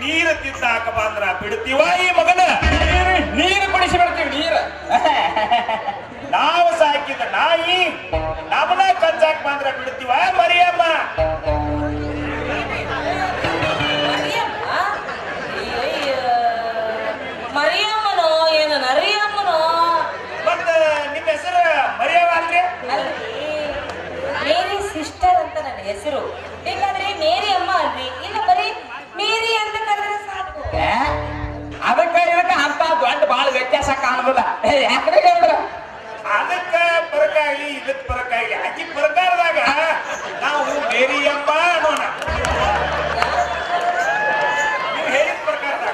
ನೀರು ತಿದ್ದಾಕ ಬಂದ್ರ ಬಿಡ್ತೀವ ಈ ಮಗನ? ನೀರು ಕುಡಿಸಿ ಬಿಡ್ತೀವಿ ನೀರು. ನಾವು ಸಾಕಿದ ನಾಯಿ ನಮ್ಮನ ಕಚ್ಚಾಕ್ ಬಂದ್ರ ಬಿಡ್ತೀವ ಮರಿಯಮ್ಮ? ಮರಿಯಮ್ಮನೋ ಏನು ನರಿಯಮ್ಮನೋ? ಮತ್ತ ನಿಮ್ಮ ಹೆಸರು ಮರಿಯವ್ವ ಅಲ್ರಿ? ಮೇರಿ ಸಿಸ್ಟರ್ ಅಂತ ನನ್ನ ಹೆಸರು. ಬೇಕಾದ್ರೆ ಮೇರಿ ಅಮ್ಮ ಅಲ್ರಿ, ಇಲ್ಲ ಬರೀ ಮೇರಿ ಅಂತ ಕರೆದ್ರೆ ಸಾಕು. ಅದಕ್ಕ ಇದಕ್ಕ ಅಂತ ದೊಡ್ಡ ಬಾಳ ವ್ಯತ್ಯಾಸ ಕಾಣುದಿಲ್ಲ. ಯಾಕ್ರೆ ಗೌಡ್ರ? ಅದಕ್ಕ ಪರಕಾಗ್ಲಿ ಇದಕ್ ಪರಕಾಗ್ಲಿ ಆಕಿ ಪ್ರಕಾರದಾಗ ನಾವು ಮೇರಿಯಮ್ಮ ಅನ್ನೋಣ. ನೀವು ಹೇಳಿದ ಪ್ರಕಾರದಾಗ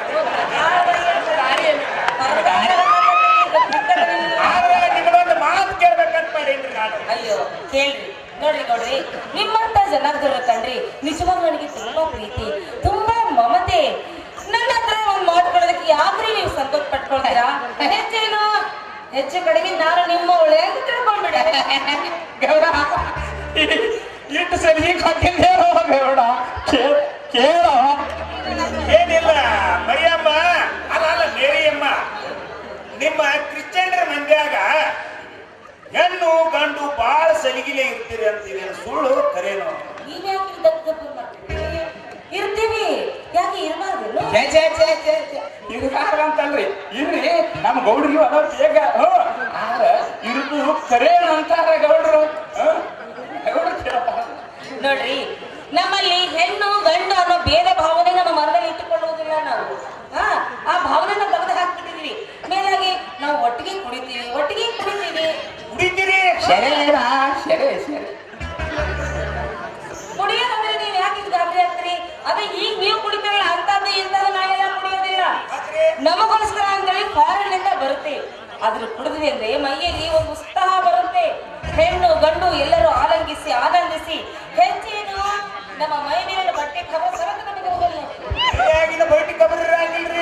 ಆದ್ರೆ ನಿಮ್ಮದೊಂದು ಮಾತು ಕೇಳ್ಬೇಕಂತ ಮಾಡೇನ್ರಿ ನಾನು. ಅಯ್ಯೋ ಕೇಳ್ರಿ, ನೋಡ್ರಿ ನಿಮ್ಮಂತ ಜನಾರ್ದನ ಕಂಡ್ರಿ ನಿಜವಾಗ್ಲೂ ನನಗೆ ತುಂಬಾ ಪ್ರೀತಿ, ತುಂಬಾ ಮಮತೆ. ನನ್ನ ಹತ್ರ ಒಂದ್ ಮಾತುಕೊಳ್ಳೋದಕ್ಕೆ ಯಾಕ್ರಿ ನೀವು ಸಂತೋಷ ಪಟ್ಕೊಳ್ತೀರಾ? ಹೆಚ್ಚೇನು ಹೆಚ್ಚು ಕಡಿಮೆ ನಾನು ನಿಮ್ಮ ಒಳ್ಳೆ ತಿಳ್ಕೊಂಡ್ಬಿಡ. ಗೌಡ ಇಟ್ಟು ಸರಿ ಕೊಟ್ಟಿದ್ದೆ ಗೌಡ. ಕೇಳ ಏನಿಲ್ಲ ಮರಿಯಮ್ಮ, ಅಲ್ಲ ಮೇರಿಯಮ್ಮ, ನಿಮ್ಮ ಕ್ರಿಶ್ಚಿಯನ್ರ ಮಂದ್ಯಾಗ ಹೆಣ್ಣು ಗಂಡು ಬಾಳ ಸಲಿಗಿಲೆ ಇರ್ತೀರಿ ಅಂತೀವಿ, ಸುಳ್ಳು ಕರೇನು? ನೀವ್ಯಾಕೆ ದಪ್ಪ ಮಾಡ್ತೀವಿ? ಇರ್ತೀವಿ, ಯಾಕೆ ಇರಬಾರ್ದು? ಅಂತಲ್ರಿ ಇರ್ರಿ, ನಮ್ಮ ಗೌಡ್ರಿಗೂ ಅದ ಬೇಗ. ಆದ್ರೆ ಇರುದು ಕರೆ ಅಂತಾರ ಗೌಡ್ರು. ನೋಡ್ರಿ, ನಮ್ಮಲ್ಲಿ ಹೆಣ್ಣು ಗಂಡು ಅನ್ನೋ ಭೇದ ಭಾವನೆ ನಮ್ಮ ಮನದಲ್ಲಿ ಇಟ್ಟುಕೊಳ್ಳುವುದಿಲ್ಲ ನಾವು. ಆ ಭಾವನೆನ ತೆಗೆದು ಹಾಕ್ಬಿಟ್ಟಿದೀವಿ. ಮೇಲಾಗಿ ನಾವು ಒಟ್ಟಿಗೆ ಕುಡಿತೀವಿ. ಕುಡಿತೀರಿ? ಸರಿ ಕುಡಿಯೋದಂದ್ರೆ ನೀವ್ ಯಾಕೆ ಗಾಬರಿ ಆಗ್ತೀರಿ? ಅದೇ ಈಗ ನೀವು ಕುಡಿತೀರಲ್ಲ ಅಂತದ್ದು ಇಂಥದ್ದು ನಾವೆಲ್ಲ ಕುಡಿಯೋದಿಲ್ಲ. ನಮಗೋಸ್ಕರ ಅಂತೇಳಿ ಫಾರಿನ್ ಇಂದ ಬರುತ್ತೆ. ಅದ್ರ ಕುಡಿದ್ವಿ ಅಂದ್ರೆ ಮೈಯಲ್ಲಿ ಒಂದು ಉತ್ಸಾಹ ಬರುತ್ತೆ. ಹೆಣ್ಣು ಗಂಡು ಎಲ್ಲರೂ ಆಲಂಗಿಸಿ ಆನಂದಿಸಿ ಹೆಚ್ಚೇನು ನಮ್ಮ ಮೈ ಮೇಲೆ ಬಟ್ಟೆ ಖಬರ್ ಸಮೇತ ನಮಗೆ ಹೋಗಲ್ಲ. ಬೈಟಿ ಕಬರ್ ಇರಂಗಿಲ್ರಿ.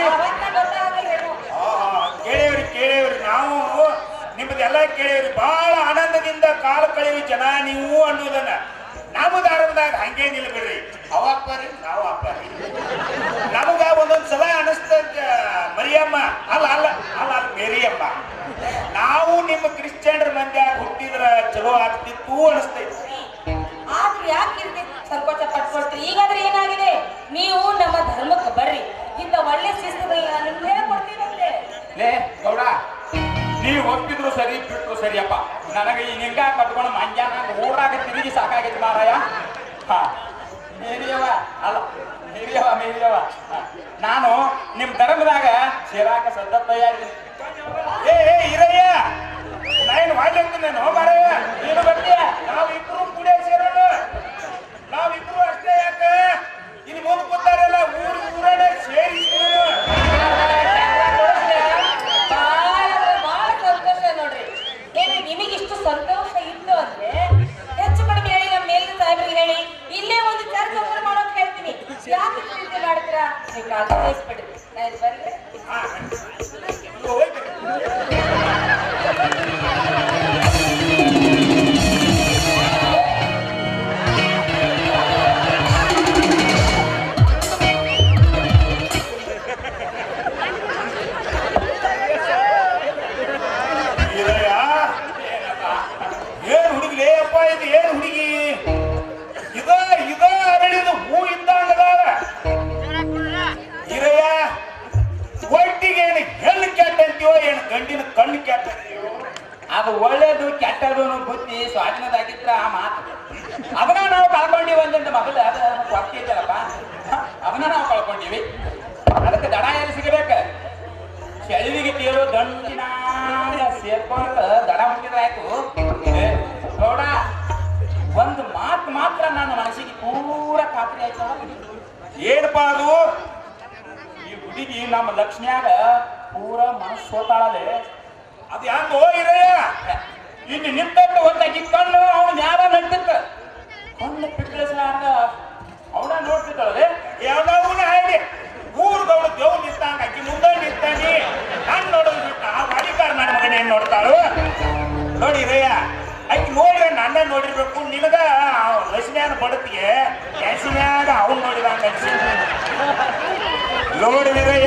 ಕೇಳೇವ್ರಿ ನಾವು ನಿಮ್ಮದೆಲ್ಲ ಕೇಳೇವ್ರಿ. ಬಹಳ ಆನಂದದಿಂದ ಕಾಲ ಕಳೆಯುವ ಜನ ನೀವು ಅನ್ನೋದನ್ನ ನಮ್ಮ ಧಾರವಾಡದಾಗ ಹಂಗೇನಿಲ್ಲ ಬಿಡ್ರಿ. ಅವಾಪ್ಪಾರಿ ನಾವು ಅಪ್ಪಾರಿ. ನಮಗ ಒಂದೊಂದ್ ಸಲ ಅನಿಸ್ತದ ಮರಿಯಮ್ಮ ಅಲ್ಲ ಮೇರಿಯಮ್ಮ, ನಾವು ನಿಮ್ಮ ಕ್ರಿಶ್ಚಿಯನ್ರ ಮಂದ್ಯಾಗ ಹುಟ್ಟಿದ್ರ ಚಲೋ ಆಗ್ತಿತ್ತು ಅನಿಸ್ತೈತಿ. ಆದ್ರೆ ಯಾಕೆ ಸಂಕೋಚ ಪಟ್ಕೊಳ್ತೀರಿ? ಈಗಾದ್ರೆ ಏನಾಗಿದೆ? ನೀವು ನಮ್ಮ ಧರ್ಮಕ್ಕೆ ಬರ್ರಿ, ಇಂಥ ಒಳ್ಳೆ ಶಿಸ್ತುಗಳು ನಿಮ್ಗೆ ಹೇಳ್ಕೊಡ್ತೀವಂತೆ. ಲೇ ಗೌಡ, ನೀವು ಒಪ್ಪಿದ್ರು ಸರಿ ಬಿಟ್ರು ಸರಿಯಪ್ಪ. ನನಗೆ ಈ ನಿಂಗ ಕಟ್ಕೊಂಡು ಮಂಜಾನ ಊರಾಗ ತಿರುಗಿ ಸಾಕಾಗೈತಿ ಮಾರಾಯ. ಮೇರಿಯವ ಅಲ್ಲ ಮೇರಿಯವ, ನಾನು ನಿಮ್ ಧರ್ಮದಾಗ ಸೇರಾಕ ಸದ್ದ ತಯಾರಿದ್ದೀನಿ. ಇರಯ್ಯ, ನಾನು ಮಾಡ್ಲಿರ್ತೇನೆ ಮಾರಾಯ. ನೀನು ಬರ್ತೀಯ? ನಾವಿಬ್ರು ಕೂಡ ಸೇರೋಣ. ನಾವಿಬ್ರು ಅಷ್ಟೇ ಯಾಕ, ಇನ್ನು ಮುಂದೆ ಕೂತಾರಲ್ಲ ಊರೇ ಸೇರಿ ಬಹಳ ಸಂತೋಷ ನೋಡ್ರಿ. ಏನ್ರಿ ನಿಮಗಿಷ್ಟು ಸಂತೋಷ ಇತ್ತು ಅಂದ್ರೆ ಹೆಚ್ಚು ಕಡಿಮೆ ಹೇಳಿ ನಮ್ಮ ಮೇಲಿನ ಸಾಹೇಬ್ರಿಗೆ ಹೇಳಿ ಇಲ್ಲೇ ಒಂದು ಚರ್ಚ್ ಓಪನ್ ಮಾಡೋಕೆ ಹೇಳ್ತೀನಿ. ಯಾಕೆ ಪ್ರೀತಿ ಮಾಡ್ತೀರಾ? ನೀವು ಕಾಲ ವಹಿಸ್ಬಿಡ್ರಿ. ನಾನು ಬರ್ರಿ. ಏನ್ ಹುಡುಗಿ ಅಪ್ಪ, ಇದು ಏನ್ ಹುಡುಗಿ? ಇದ ಅರಳಿದ ಹೂ ಇದ್ದಂಗದಾವ. ಇರಯ್ಯ, ಒಟ್ಟಿಗೆ ಏನು ಹೆಣ್ಣು ಕೆಟ್ಟ ಅಂತೀವೋ ಏನು ಗಂಡಿನ ಕಣ್ಣು ಕೆಟ್ಟ ಅಂತೀವೋ? ಅದು ಒಳ್ಳೇದು ಕೆಟ್ಟದು ಬುದ್ಧಿ ಸ್ವಾಧೀನದಾಗಿದ್ರ ಆ ಮಾತು. ಅದನ್ನ ನಾವು ಕಳ್ಕೊಂಡಿವಿ ಅಂತ ಮೊದಲು ಅದು ಗೊತ್ತಿದ್ದಲ್ಲಪ್ಪ, ಅದನ್ನ ನಾವು ಕಳ್ಕೊಂಡಿವಿ. ಅದಕ್ಕೆ ದಡ ಎಲ್ಲಿ ಸಿಗಬೇಕ? ಚಳಿವಿಗೆ ತೇರು ದಂಡಿನ ಸೇರ್ಕೊಂಡು ದಡ ಹುಟ್ಟಿದ್ರೆ ಆಯ್ತು. ನೋಡ, ಒಂದು ಮಾತು ಮಾತ್ರ ನನ್ನ ಮನಸ್ಸಿಗೆ ಪೂರ ಖಾತ್ರಿ ಆಯ್ತು. ಏನಪ್ಪ ಅದು? ಈ ಹುಡುಗಿ ನಮ್ಮ ಲಕ್ಷ್ಮಿಯಾಗ ಪೂರ ಮನಸ್ಸು ಸೋತಾಳಲೆ. ಅದು ಯಾಕೋ ಇರಯ್ಯ? ಇನ್ನು ನಿಂತಟ್ಟು ಒಂದಾಗಿ ಕಣ್ಣು ಅವನು ಯಾರ ನಡ್ತಿತ್ತ ಕಣ್ಣು ಪಿಕ್ಕಳಿಸಲಾರ್ದ ಅವನ ನೋಡ್ತಿದ್ದಾಳೆ. ಯಾವ್ದಾವನ್ನ ಹೇಳಿ ಊರ್ದವಳು ದೇವ್ ನಿಂತಾಂಗ ಅಕ್ಕಿ ಮುಂದೆ ನಿಂತಾನಿ. ನಾನು ನೋಡೋದು ಬಿಟ್ಟು ಆ ಬಾಡಿಕಾರ ನನ್ನ ಮಗನ ಏನ್ ನೋಡ್ತಾಳು ನೋಡಿ ಇರಯ್ಯ. ಅಕ್ಕಿ ನೋಡ್ರೆ ನನ್ನ ನೋಡಿರ್ಬೇಕು. ನಿನಗ ಲಕ್ಷ್ಮಿಯಾನ ಬಡತಿಗೆ ಕ್ಯಾಸಿನ್ಯಾಗ ಅವ್ನು ನೋಡಿದ ಅನ್ಸಿ ನೋಡು ವೀರಯ್ಯ,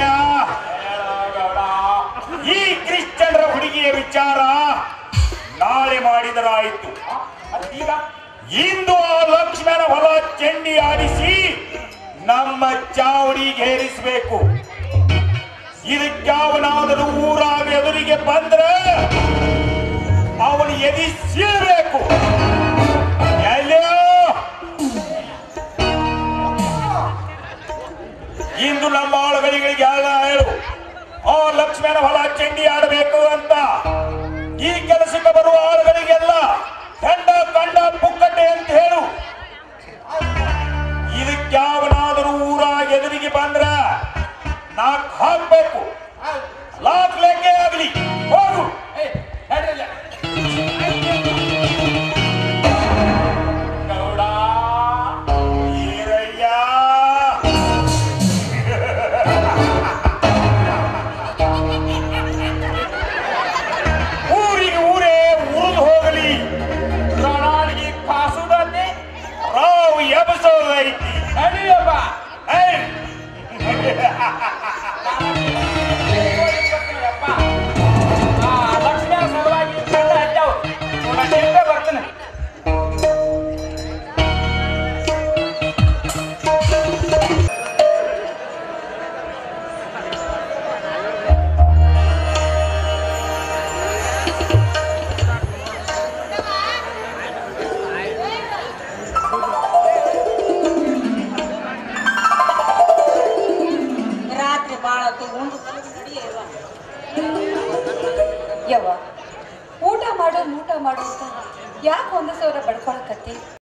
ಈ ಕ್ರಿಶ್ಚಿಯನ್ರ ಹುಡುಗಿಯ ವಿಚಾರ ನಾಳೆ ಮಾಡಿದರಾಯಿತು. ಇಂದು ಆ ಲಕ್ಷ್ಮಣ ಹೊಲ ಚೆಂಡಿ ಆಡಿಸಿ ನಮ್ಮ ಚಾವಡಿಗೇರಿಸಬೇಕು. ಇದಕ್ಕಾವನಾದರೂ ಊರಾಗ ಎದುರಿಗೆ ಬಂದ್ರೆ ಅವನು ಎದಿ ಸೀಳಬೇಕು. ಎಲ್ಲೋ ಇಂದು ನಮ್ಮ ಆಳುಗಳಿಗೆ ಎಲ್ಲ ಹೇಳು, ಆ ಲಕ್ಷ್ಮಣ ಹೊಲ ಚೆಂಡಿ ಆಡಬೇಕು ಅಂತ. ಈ ಕೆಲಸಕ್ಕೆ ಬರುವ ಆಳುಗಳಿಗೆಲ್ಲ ಹೆಂಡ ಕಂಡ ಪುಕ್ಕಟ್ಟೆ ಅಂತ ಹೇಳು. ಇದಕ್ಕಾವನಾದರೂ ಊರಾಗ ಎದುರಿಗೆ ಬಂದ್ರ ನಾಕ್ ಹಾಕ್ಬೇಕು. ಲಾಕ್ಲೆಕ್ಕೆ ಆಗ್ಲಿ ಹೋಗು. ಗೌಡ ಈರಯ್ಯ, ಊರಿಗೆ ಊರೇ ಉರಿದು ಹೋಗಲಿ. ಪ್ರಣಾಳಿಗೆ ಕಾಸುದನ್ನೇ ರಾವು ಎಬಸೋದೈತಿ. ನಡಿಯಪ್ಪ. ಏಯ್! ಲಕ್ಷ್ಮಣ ಸಲುವಾಗಿ ಕಂಡ ಹಚ್ಚಾವು ಬರ್ತೇನೆ. ರಾತ್ರಿ ಬಾಳ ಉಂಡು ಯವ್ವ, ಊಟ ಮಾಡು ಅಂತ ಯಾಕೆ 1,000 ಬಡ್ಕೊಳಕತ್ತಿ?